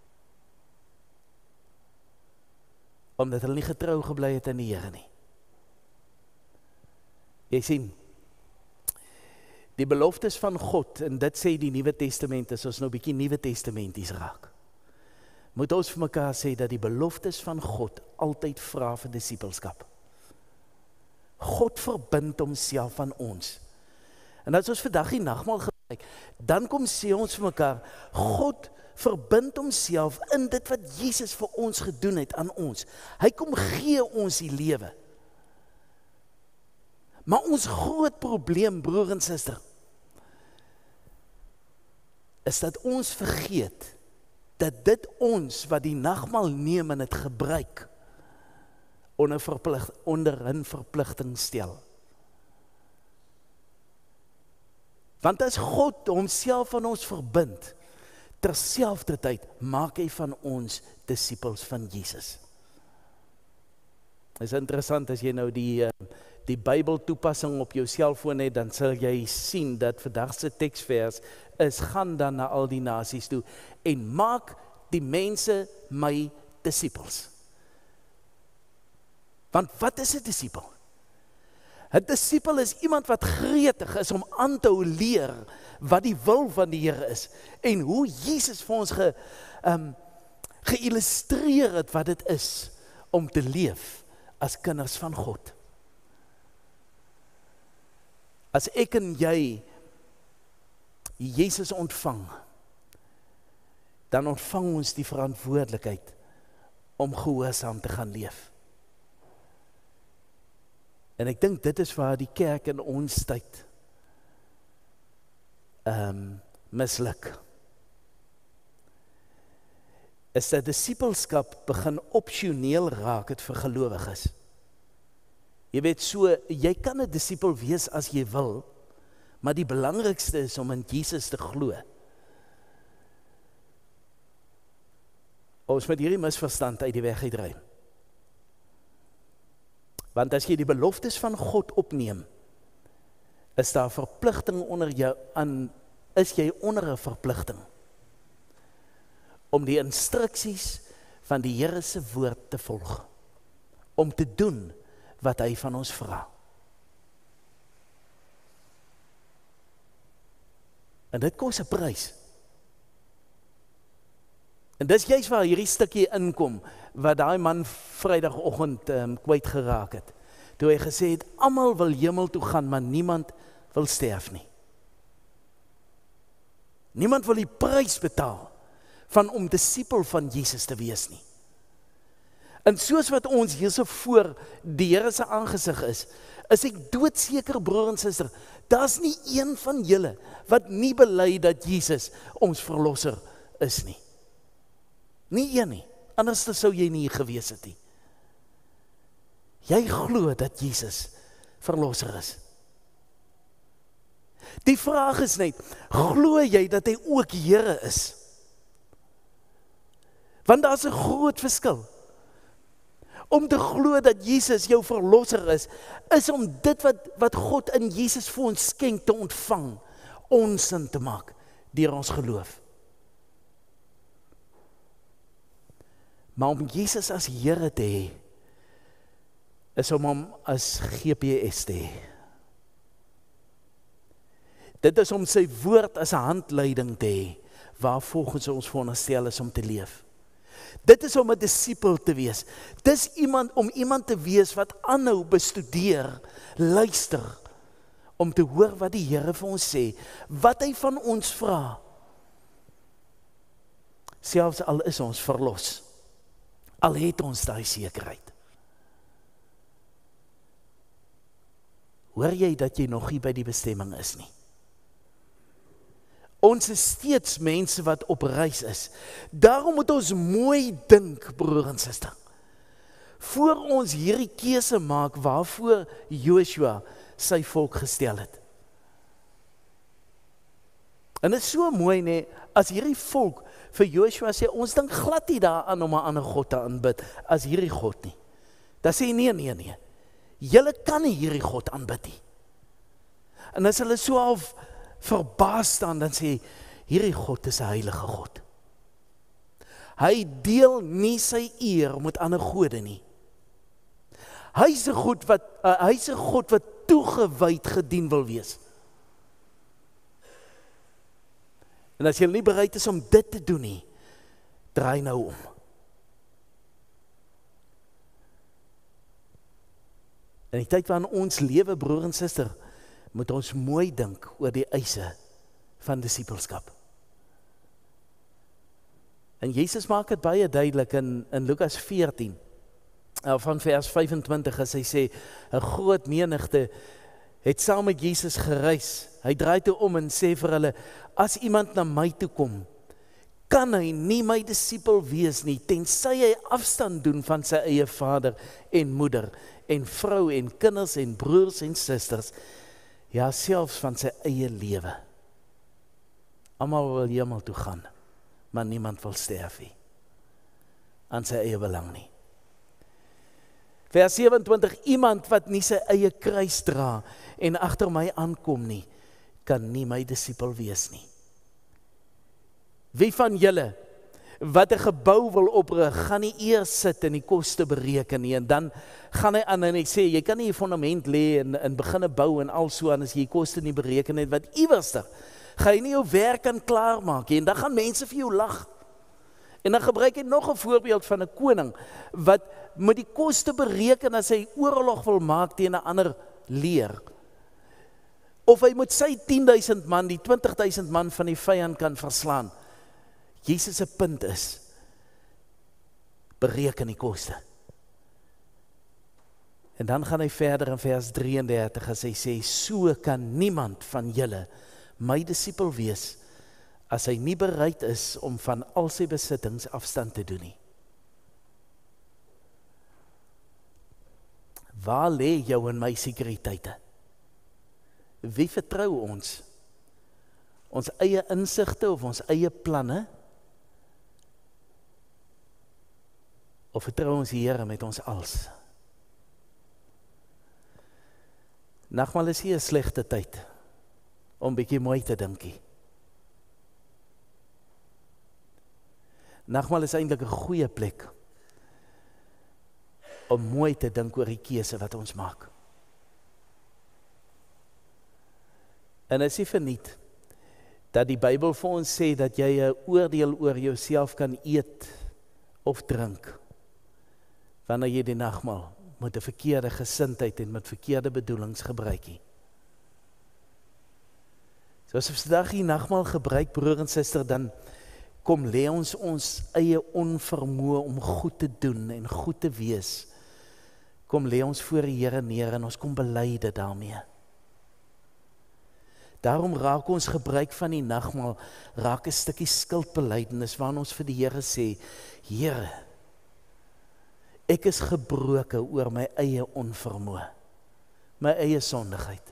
Omdat hulle nie getrou gebly het aan die Here nie. Jy sien, Die beloftes van God, en dit sê die Nuwe Testament, as ons nou 'n bietjie Nuwe Testamenties raak, moet ons vir mekaar sê dat die beloftes van God altyd vra vir disippelskap. God verbind homself aan ons. En as ons vandag die nagmaal gebruik, dan kom sê ons vir mekaar, God verbind homself in dit wat Jesus vir ons gedoen het aan ons. Hy kom gee ons die lewe. Maar ons groot probleem, broer en suster, is dat ons vergeet dat dit ons wat die nagmaal neem en het gebruik, onder 'n verpligting stel. Want as God homself aan ons verbind, terselfdertyd maak hy van ons disippels van Jesus. Dit is interessant as jy nou die Bybel toepassing op jou selfoon het, dan sal jy sien dat vandag se teksvers is, gaan dan na al die nasies toe en maak die mense my disippels. Want wat is 'n disipel? 'n Disipel is iemand wat gretig is om aan te hou leer wat die wil van die Here is en hoe Jesus vir ons geïllustreer het wat dit is om te leef as kinders van God. As ek en jy Jesus ontvang, dan ontvang ons die verantwoordelikheid om gehoorsaam te gaan leef. En ek dink dit is waar die kerk in ons tyd misluk. Is dat disipelskap begin opsioneel raak het vir gelowiges. Jy weet so, jy kan 'n disipel wees as jy wil, maar die belangrikste is om in Jesus te glo. Ons moet hierdie misverstand uit die weg uitruim. Want as jy die beloftes van God opneem, is daar verpligting onder jou aan, is jy onder 'n verpligting om die instruksies van die Here se woord te volg, om te doen wat hy van ons vra. En dit kos 'n prys. En dis juist waar hierdie stukkie inkom, wat daai man Vrydagoggend kwyt geraak het. Toe hy gesê het, almal wil hemel toe gaan, maar niemand wil sterf nie. Niemand wil die prys betaal van om disipel van Jesus te wees nie. En soos wat ons hierso voor die Here se aangesig is ek doodseker, broer en suster, daar's nie een van julle wat nie bely dat Jesus ons verlosser is nie. Nie een nie, anders sou jy nie gewees het nie. Jy glo dat Jesus verlosser is. Die vraag is net, glo jy dat hy ook Here is? Want daar's 'n groot verskil. Om te glo dat Jesus jou verlosser is om dit wat God in Jesus vir ons skenk te ontvang, ons sin te maak deur ons geloof. Maar om Jesus as Here te hê, is om hom as GPS te hê. Dit is om sy woord as 'n handleiding te hê, waar volgens ons veronderstel is om te leef. Dit is om 'n disipel te wees. Dis om iemand te wees wat aanhou bestudeer, luister, om te hoor wat die Here vir ons sê, wat hy van ons vra. Selfs al is ons verlos, al het ons daai sekerheid. Hoor jy dat jy nog nie by die bestemming is nie? Ons is steeds mense wat op reis is. Daarom moet ons mooi dink, broer en suster. Voor ons hierdie keuse maak waarvoor Joshua sy volk gestel het. En dit is so mooi, nee, as hierdie volk vir Joshua sê, ons dink glad nie daaraan om 'n ander God te aanbid as hierdie God nie. Dan sê nee. Julle kan nie hierdie God aanbid nie. En as hulle so half verbaas staan, dan sê, hierdie God is 'n heilige God. Hy deel nie sy eer met ander gode nie. Hy's 'n God wat toegewyd gedien wil wees. En as jy nie bereid is om dit te doen nie, draai nou om. In die tyd waarin ons lewe, broer en suster, moet ons mooi dink oor die eise van disipelskap. En Jesus maak dit baie duidelik in Lukas 14, van vers 25, as hy sê, 'n groot menigte het saam met Jesus gereis. Hy draai toe om en sê vir hulle, as iemand na my toe kom, kan hy nie my disipel wees nie, tensy hy afstand doen van sy eie vader en moeder, en vrou en kinders en broers en susters, ja, selfs van sy eie lewe. Almal wil hemel toe gaan, maar niemand wil sterf nie, aan sy eie belang nie. Vers 27, iemand wat nie sy eie kruis dra en agter my aankom nie, kan nie my disipel wees nie. Wie van julle wat 'n gebou wil oprig, gaan nie eers sit en die koste bereken nie, en dan gaan hy aan en hy sê, jy kan nie 'n fondament lê en begin bou en al so aan as jy die koste nie bereken het, wat iewerster, gaan jy nie jou werk kan klaarmaak nie, en dan gaan mense vir jou lag. En dan gebruik hy nog 'n voorbeeld van 'n koning, wat moet die koste bereken as hy oorlog wil maak teen 'n ander leer. Of hy moet sy 10.000 man, die 20.000 man van die vyand kan verslaan. Jesus se punt is, bereken die koste. En dan gaan hy verder in vers 33, as hy sê, so kan niemand van julle my disipel wees, as hy nie bereid is om van al sy besittings afstand te doen nie. Waar lê jou en my sekuriteite? Wie vertrou ons? Ons eie insigte of ons eie planne? Of vertrou ons die Here met ons als? Nagmaal is hier 'n slegte tyd om bietjie mooi te dinkie. Nagmaal is eintlik 'n goeie plek om mooi te dink oor die keuse wat ons maak. En is nie verniet dat die Bybel vir ons sê dat jy 'n oordeel oor jouself kan eet of drink wanneer jy die nagmaal met 'n verkeerde gesindheid en met verkeerde bedoelings gebruik nie. So as ons vandag die nagmaal gebruik, broer en suster, dan kom lê ons eie onvermoë om goed te doen en goed te wees. Kom lê ons voor die Here neer en ons kom bely dit daarmee. Daarom raak ons gebruik van die nagmaal, raak 'n stukkie skuldbelydenis waarin ons vir die Here sê, Here, ek is gebroke oor my eie onvermoë, my eie sondigheid.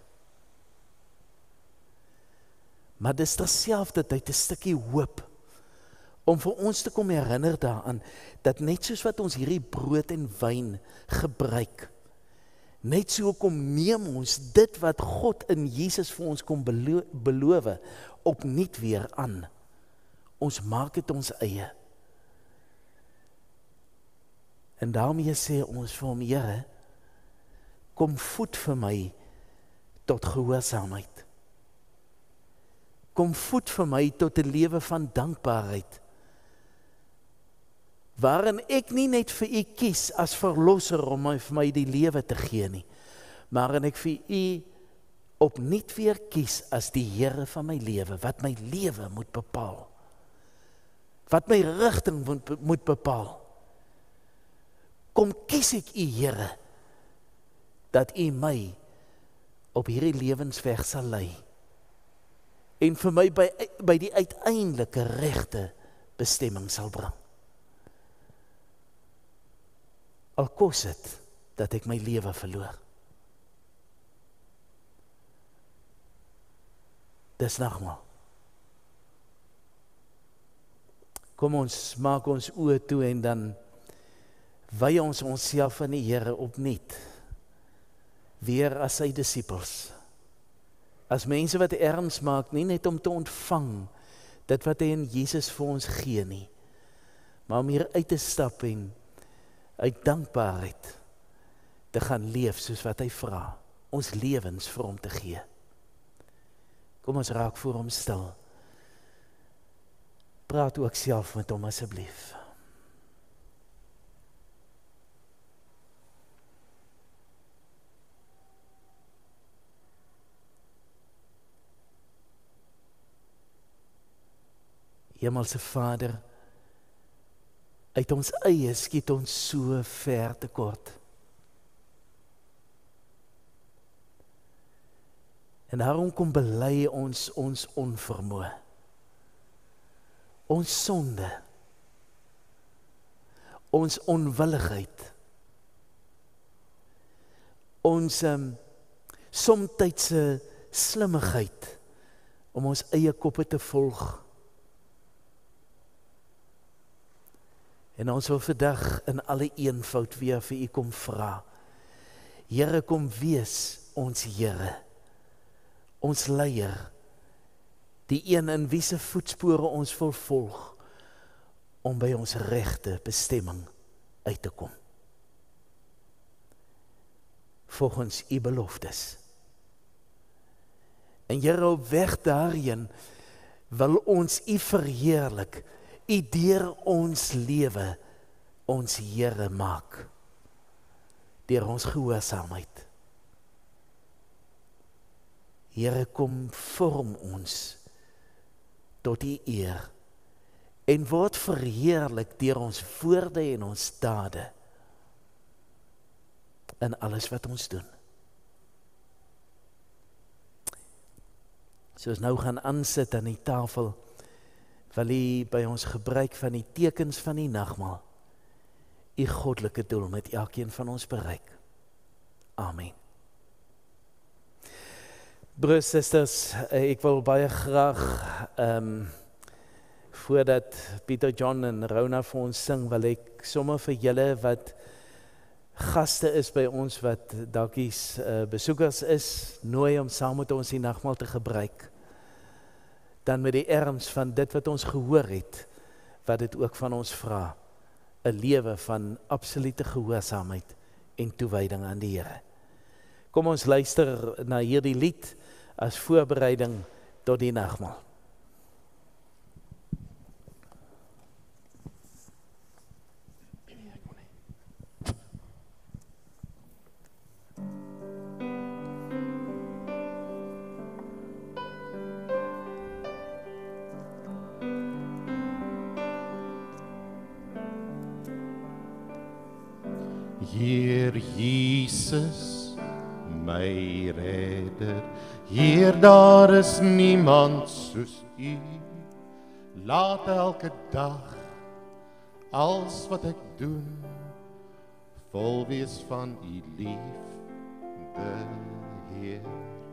Maar dis terselfdertyd 'n stukkie hoop, om vir ons te kom herinner daaraan, dat net soos wat ons hierdie brood en wyn gebruik, net so kom neem ons dit wat God in Jesus vir ons kom beloof, opnuut weer aan. Ons maak dit ons eie. En daarmee sê ons vir hom, Here, kom voed vir my tot gehoorsaamheid. Kom voed vir my tot 'n lewe van dankbaarheid, waarin ek nie net vir u kies as verlosser om vir my die lewe te gee nie, maar en ek vir u opnuut weer kies as die Here van my lewe, wat my lewe moet bepaal, wat my rigting moet bepaal. Kom kies ek u, Here, dat u my op hierdie lewensweg sal lei, en vir my by die uiteindelike regte bestemming sal bring. Al kos dit dat ek my lewe verloor. Dis nagmaal. Kom ons maak ons oë toe en dan wy ons onsself aan die Here opnuut, weer as sy disippels, as mense wat erns maak, nie net om te ontvang dit wat hy in Jesus vir ons gee nie, maar om hier uit te stap en uit dankbaarheid te gaan leef soos wat hy vra, ons lewens vir hom te gee. Kom ons raak voor hom stil Praat ook self met hom asseblief. Hemelse Vader, uit ons eie skiet ons so ver tekort. En daarom kom bely ons onvermoë, ons sonde, ons onwilligheid, ons somtydse slimmigheid om ons eie koppe te volg. En ons wil vandag in alle eenvoud weer vir u kom vra. Here, kom wees ons Here, ons leier, die een in wie se voetspore ons wil volg, om by ons regte bestemming uit te kom. Volgens u beloftes. En Here, op weg daarheen wil ons u verheerlik, u deur ons lewe ons Here maak, deur ons gehoorsaamheid. Here, kom vorm ons tot u eer en word verheerlik deur ons woorde en ons dade in alles wat ons doen. Soos nou gaan aansit aan die tafel, wil u by ons gebruik van die tekens van die nagmaal, u goddelike doel met elkeen van ons bereik. Amen. Broers, susters, ek wil baie graag, voordat Pieter John en Rona vir ons sing, wil ek sommer vir julle wat gaste is by ons, wat dalkies besoekers is, nooi om saam met ons die nagmaal te gebruik. Dan met die erns van dit wat ons gehoor het, wat dit ook van ons vra, 'n lewe van absolute gehoorsaamheid en toewyding aan die Here. Kom ons luister na hierdie lied as voorbereiding tot die nagmaal. Heer Jesus, my redder, Heer, daar is niemand soos u. Laat elke dag alles wat ek doen vol wees van u liefde, Heer.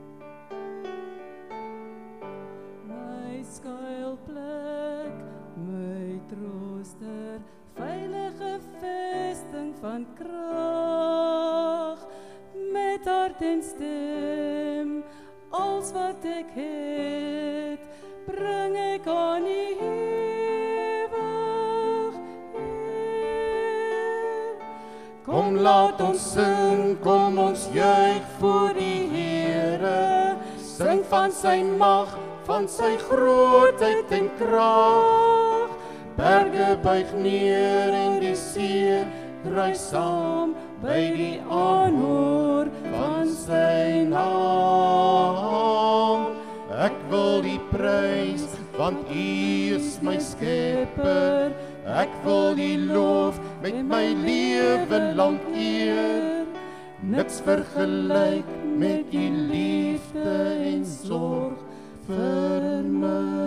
My skuilplek, my trooster, veilige vesting van krag, met hart en stem, als wat ek het, bring ek aan u ewig Heer. Kom laat ons sing, kom ons juig voor die Here, sing van sy mag, van sy grootheid en krag. Berge buig neer en die see ruis saam by die aanhoor van sy naam. Ek wil u prys, want u is my skepper. Ek wil u loof met my lewe lank eer. Niks vergelyk met u liefde en sorg vir my.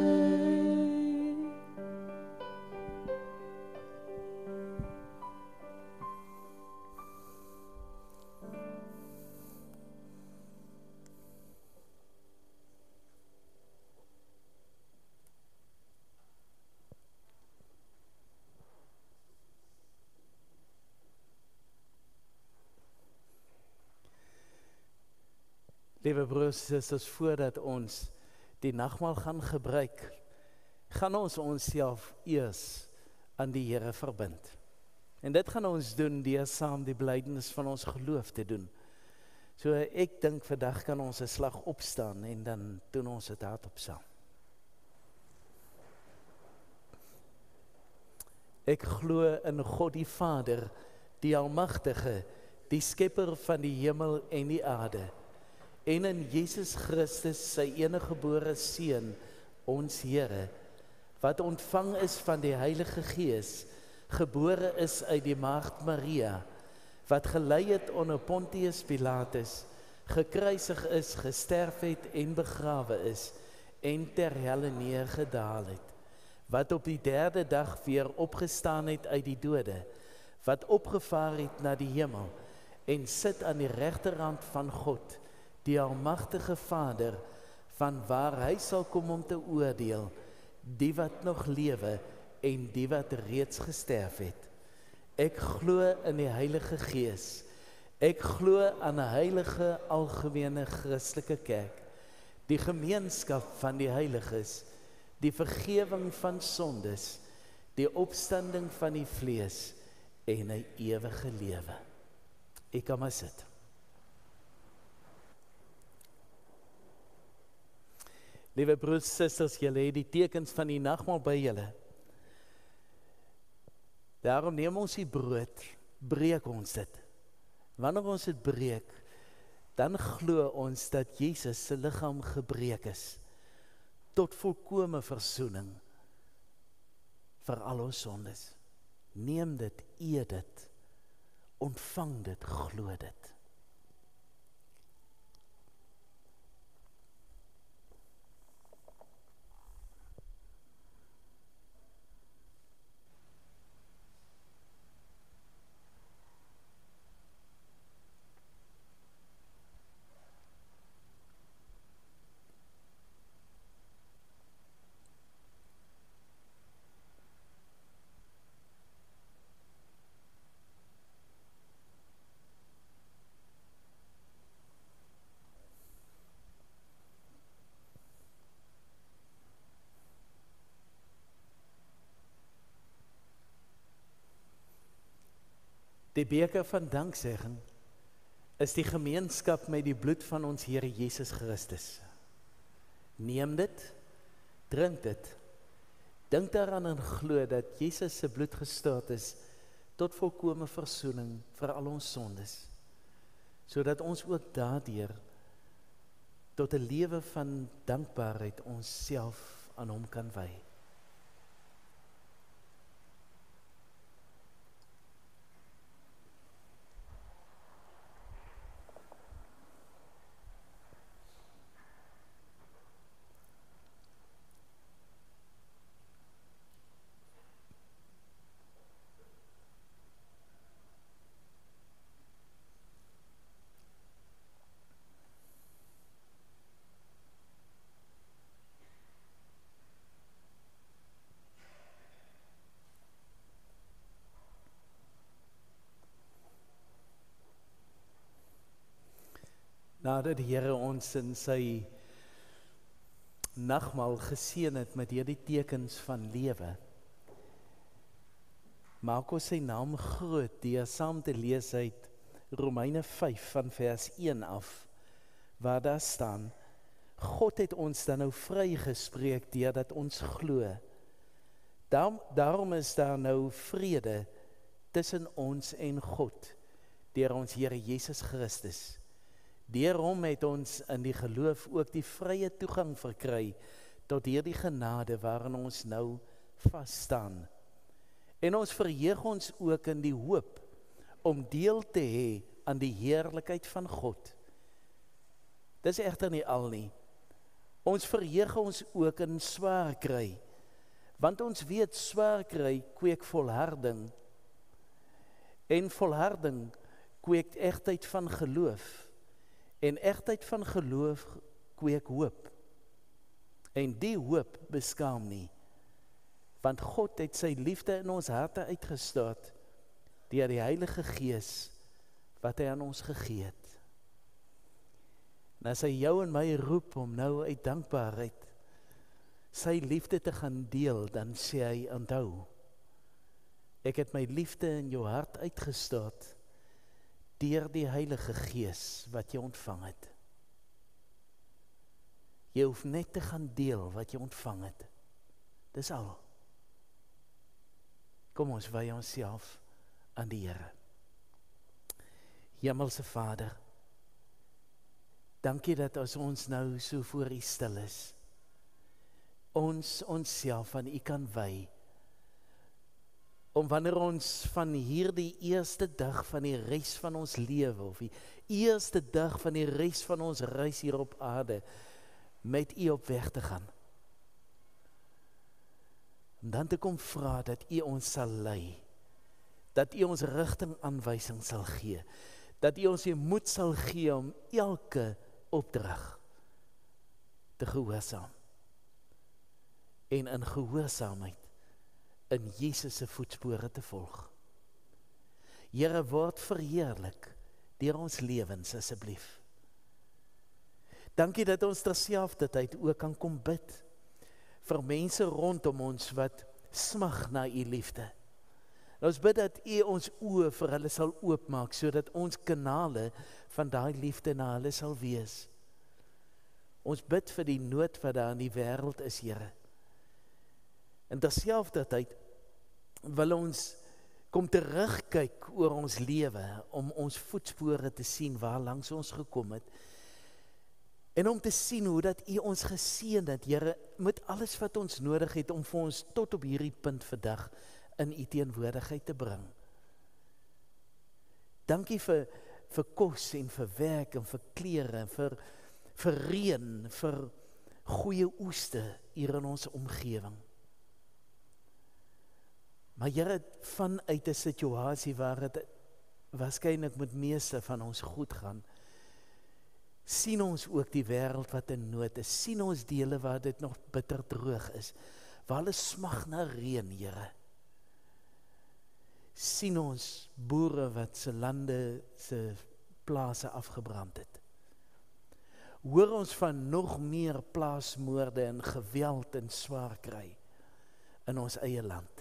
Liewe broers en susters, voordat ons die nagmaal gaan gebruik, gaan ons onsself eers aan die Here verbind. En dit gaan ons doen deur saam die belydenis van ons geloof te doen. So ek dink vandag kan ons 'n slag opstaan en dan doen ons dit hardop saam. Ek glo in God die Vader, die Almagtige, die Skepper van die hemel en die aarde, en in Jesus Christus, sy eniggebore Seun, ons Here, wat ontvang is van die Heilige Gees, gebore is uit die Maagd Maria, wat gelei het onder Pontius Pilatus, gekruisig is, gesterf het en begrawe is, en ter helle neergedaal het, wat op die 3de dag weer opgestaan het uit die dode, wat opgevaar het na die hemel, en sit aan die regterhand van God, die Almagtige Vader, van waar hy sal kom om te oordeel, die wat nog lewe en die wat reeds gesterf het. Ek glo in die Heilige Gees. Ek glo aan 'n heilige algemene Christelike kerk, die gemeenskap van die heiliges, die vergewing van sondes, die opstanding van die vlees en 'n ewige lewe. Ek kan maar sit. Liewe broers en susters, julle het die tekens van die nagmaal by julle. Daarom neem ons die brood, breek ons dit. Wanneer ons dit breek, dan glo ons dat Jesus se liggaam gebreek is, tot volkome verzoening vir al ons sondes. Neem dit, eet dit, ontvang dit, glo dit. Die beker van danksegging is die gemeenskap met die bloed van ons Here Jesus Christus. Neem dit, drink dit, dink daaraan en glo dat Jesus se bloed gestort is tot volkome verzoening vir al ons sondes, sodat ons ook daardeur tot 'n lewe van dankbaarheid onsself aan hom kan wy. Nadat die Here ons in sy nagmaal geseën het met hierdie tekens van lewe, maak ons sy naam groot deur saam te lees uit Romeine 5 van vers 1 af, waar daar staan: God het ons dan nou vrygespreek deurdat ons glo. Daarom is daar nou vrede tussen ons en God deur ons Here Jesus Christus. Deur hom het ons in die geloof ook die vrye toegang verkry tot hierdie genade waarin ons nou vas staan. En ons verheug ons ook in die hoop om deel te hê aan die heerlikheid van God. Dis egter nie al nie. Ons verheug ons ook in swaar kry, want ons weet swaar kry kweek volharding, en volharding kweek egtheid van geloof, en egtheid van geloof kweek hoop. En die hoop beskaam nie, want God het sy liefde in ons harte uitgestort deur die Heilige Gees wat hy aan ons gegee het. En as hy jou en my roep om nou uit dankbaarheid sy liefde te gaan deel, dan sê hy: onthou, ek het my liefde in jou hart uitgestort deur die Heilige Gees wat jy ontvang het. Jy hoef net te gaan deel wat jy ontvang het. Dis al. Kom ons wy onsself aan die Here. Hemelse Vader, dankie dat as ons nou so voor U stil is, ons onsself aan U kan wy, om wanneer ons van hierdie eerste dag van die res van ons lewe, of die eerste dag van die res van ons reis hier op aarde, met U op weg te gaan. En dan te kom vra dat U ons sal lei, dat U ons rigtingaanwysing sal gee, dat U ons die moed sal gee om elke opdrag te gehoorsaam. En in gehoorsaamheid in Jesus se voetspore te volg. Here, word verheerlik deur ons lewens asseblief. Dankie dat ons terselfdertyd ook kan kom bid vir mense rondom ons wat smag na U liefde. En ons bid dat U ons oë vir hulle sal oopmaak, sodat ons kanale van daai liefde na hulle sal wees. Ons bid vir die nood wat daar in die wêreld is, Here. En terselfdertyd wil ons kom terugkyk oor ons lewe, om ons voetspore te sien waar langs ons gekom het, en om te sien hoe dat U ons geseën het, Here, met alles wat ons nodig het, om vir ons tot op hierdie punt vandag in U teenwoordigheid te bring. Dankie vir kos en vir werk en vir klere, vir reën, vir goeie oeste hier in ons omgewing. Maar Here, vanuit 'n situasie waar het waarskynlik met meeste van ons goed gaan, sien ons ook die wêreld wat in nood is, sien ons dele waar dit nog bitter droog is, waar hulle smag na reën, Here. Sien ons boere wat se lande, se plase afgebrand het. Hoor ons van nog meer plaasmoorde en geweld en swaar kry in ons eie land.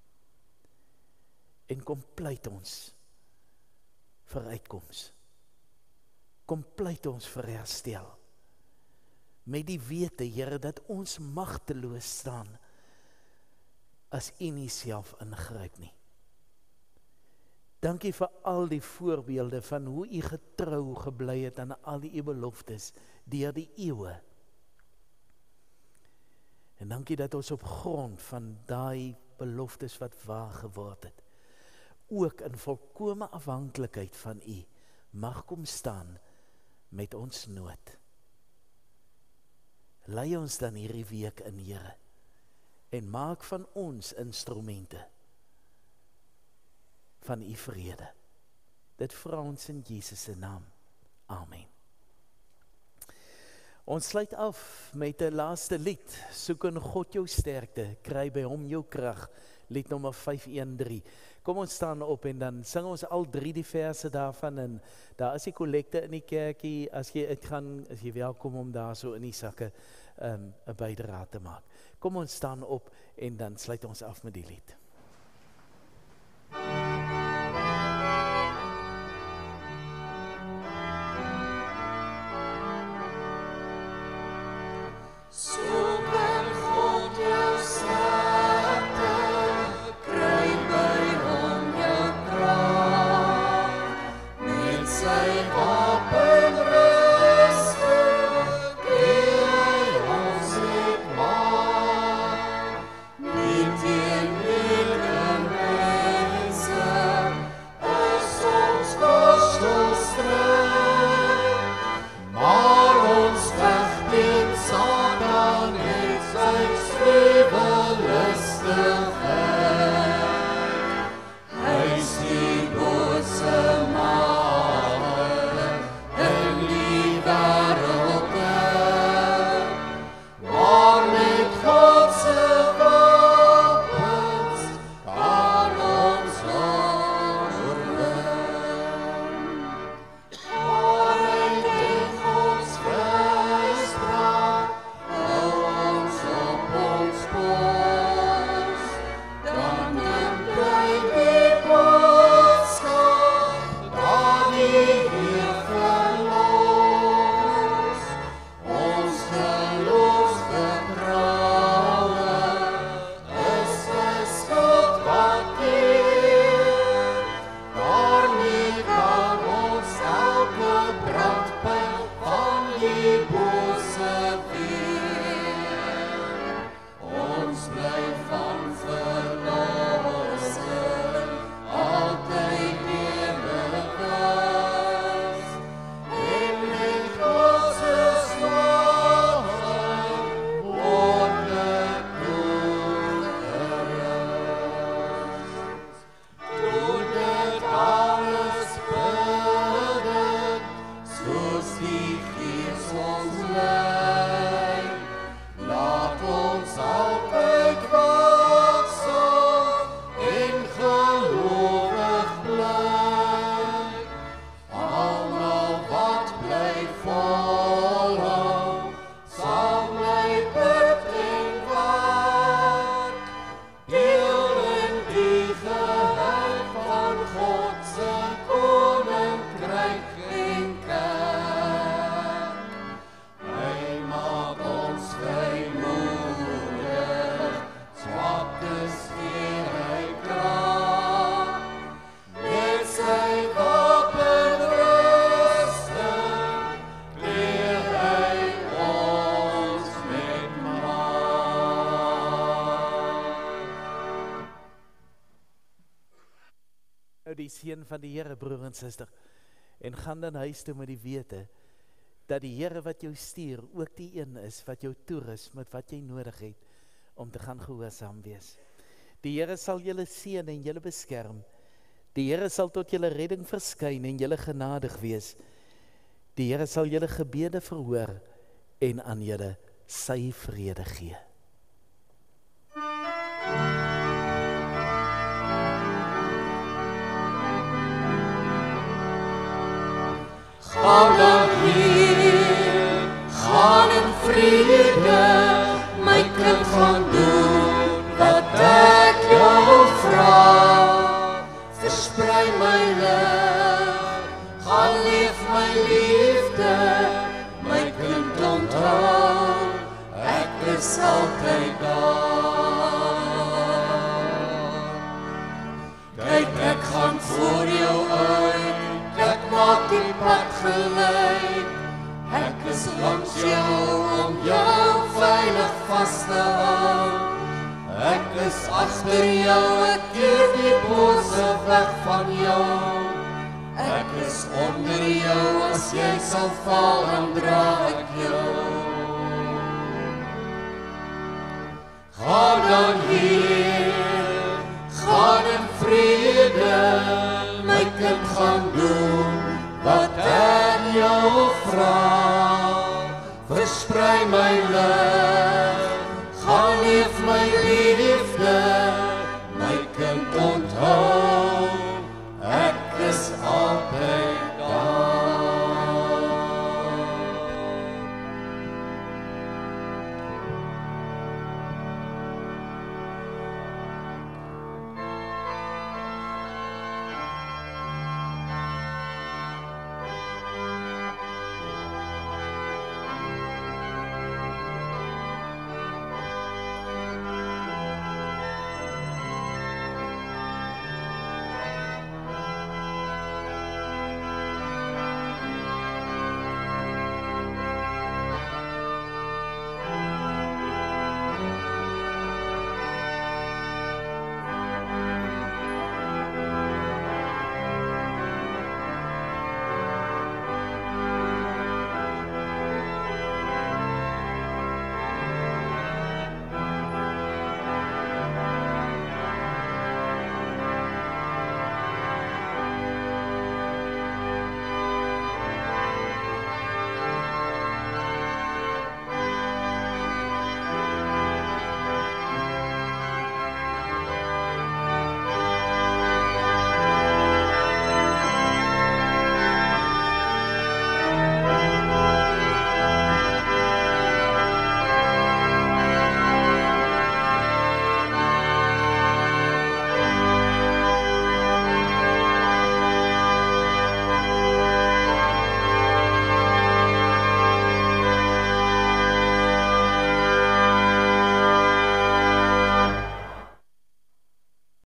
En kom pleit ons vir uitkoms. Kom pleit ons vir herstel. Met die wete, Here, dat ons magteloos staan as U nie self ingryp nie. Dankie vir al die voorbeelde van hoe U getrou gebly het aan al die U beloftes deur die eeue. En dankie dat ons op grond van daai beloftes wat waar geword het, ook in volkome afhanklikheid van U mag kom staan met ons nood. Lei ons dan hierdie week in, Here, en maak van ons instrumente van U vrede. Dit vra ons in Jesus se naam. Amen. Ons sluit af met 'n laaste lied. Soek in God jou sterkte, kry by hom jou krag. Lied nommer 513. Kom ons staan op en dan sing ons al 3 die verse daarvan, en daar is die kollekte in die kerkie. As jy uitgaan, is jy welkom om daar so in die sakke 'n bydrae te maak. Kom ons staan op en dan sluit ons af met die lied. Maar ons veg teen Satan. die bose weer. Ons bly van verlossing altyd ewig. En met God se sorge word ek toegerus. Toe dit alles bidden, soos die Gees ons lei, laat ons altyd waaksaam en gelowig bly. Almal wat bly volhou, sal bly bid en waak, deel in die geheim van God se koninkryk en kerk. Hy maak ons vrymoedig, swakes gee hy krag. Met sy wapenrusting kleer hy ons met mag. Nou die seën van die Here, broer en suster, en gaan dan huis toe met die wete, dat die Here wat jou stuur, ook die een is wat jou toerus met wat jy nodig het, om te gaan gehoorsaam wees. Die Here sal julle seën en julle beskerm. Die Here sal tot julle redding verskyn en julle genadig wees. Die Here sal julle gebede verhoor en aan julle sy vrede gee. Gaan dan heen, gaan in vrede, my kind gaan doen wat ek jou vra. Versprei my lig, gaan leef my liefde, my kind onthou, ek is altyd daar. Kyk, ek gaan voor jou uit, ek maak die pad gelyk. Ek is langs jou om jou veilig vas te hou. Ek is agter jou, ek keer die bose weg van jou. Ek is onder jou, as jy sal val, dan dra ek jou. Gaan dan heen, gaan in vrede, my kind gaan doen wat ek jou vra. Versprei my lig,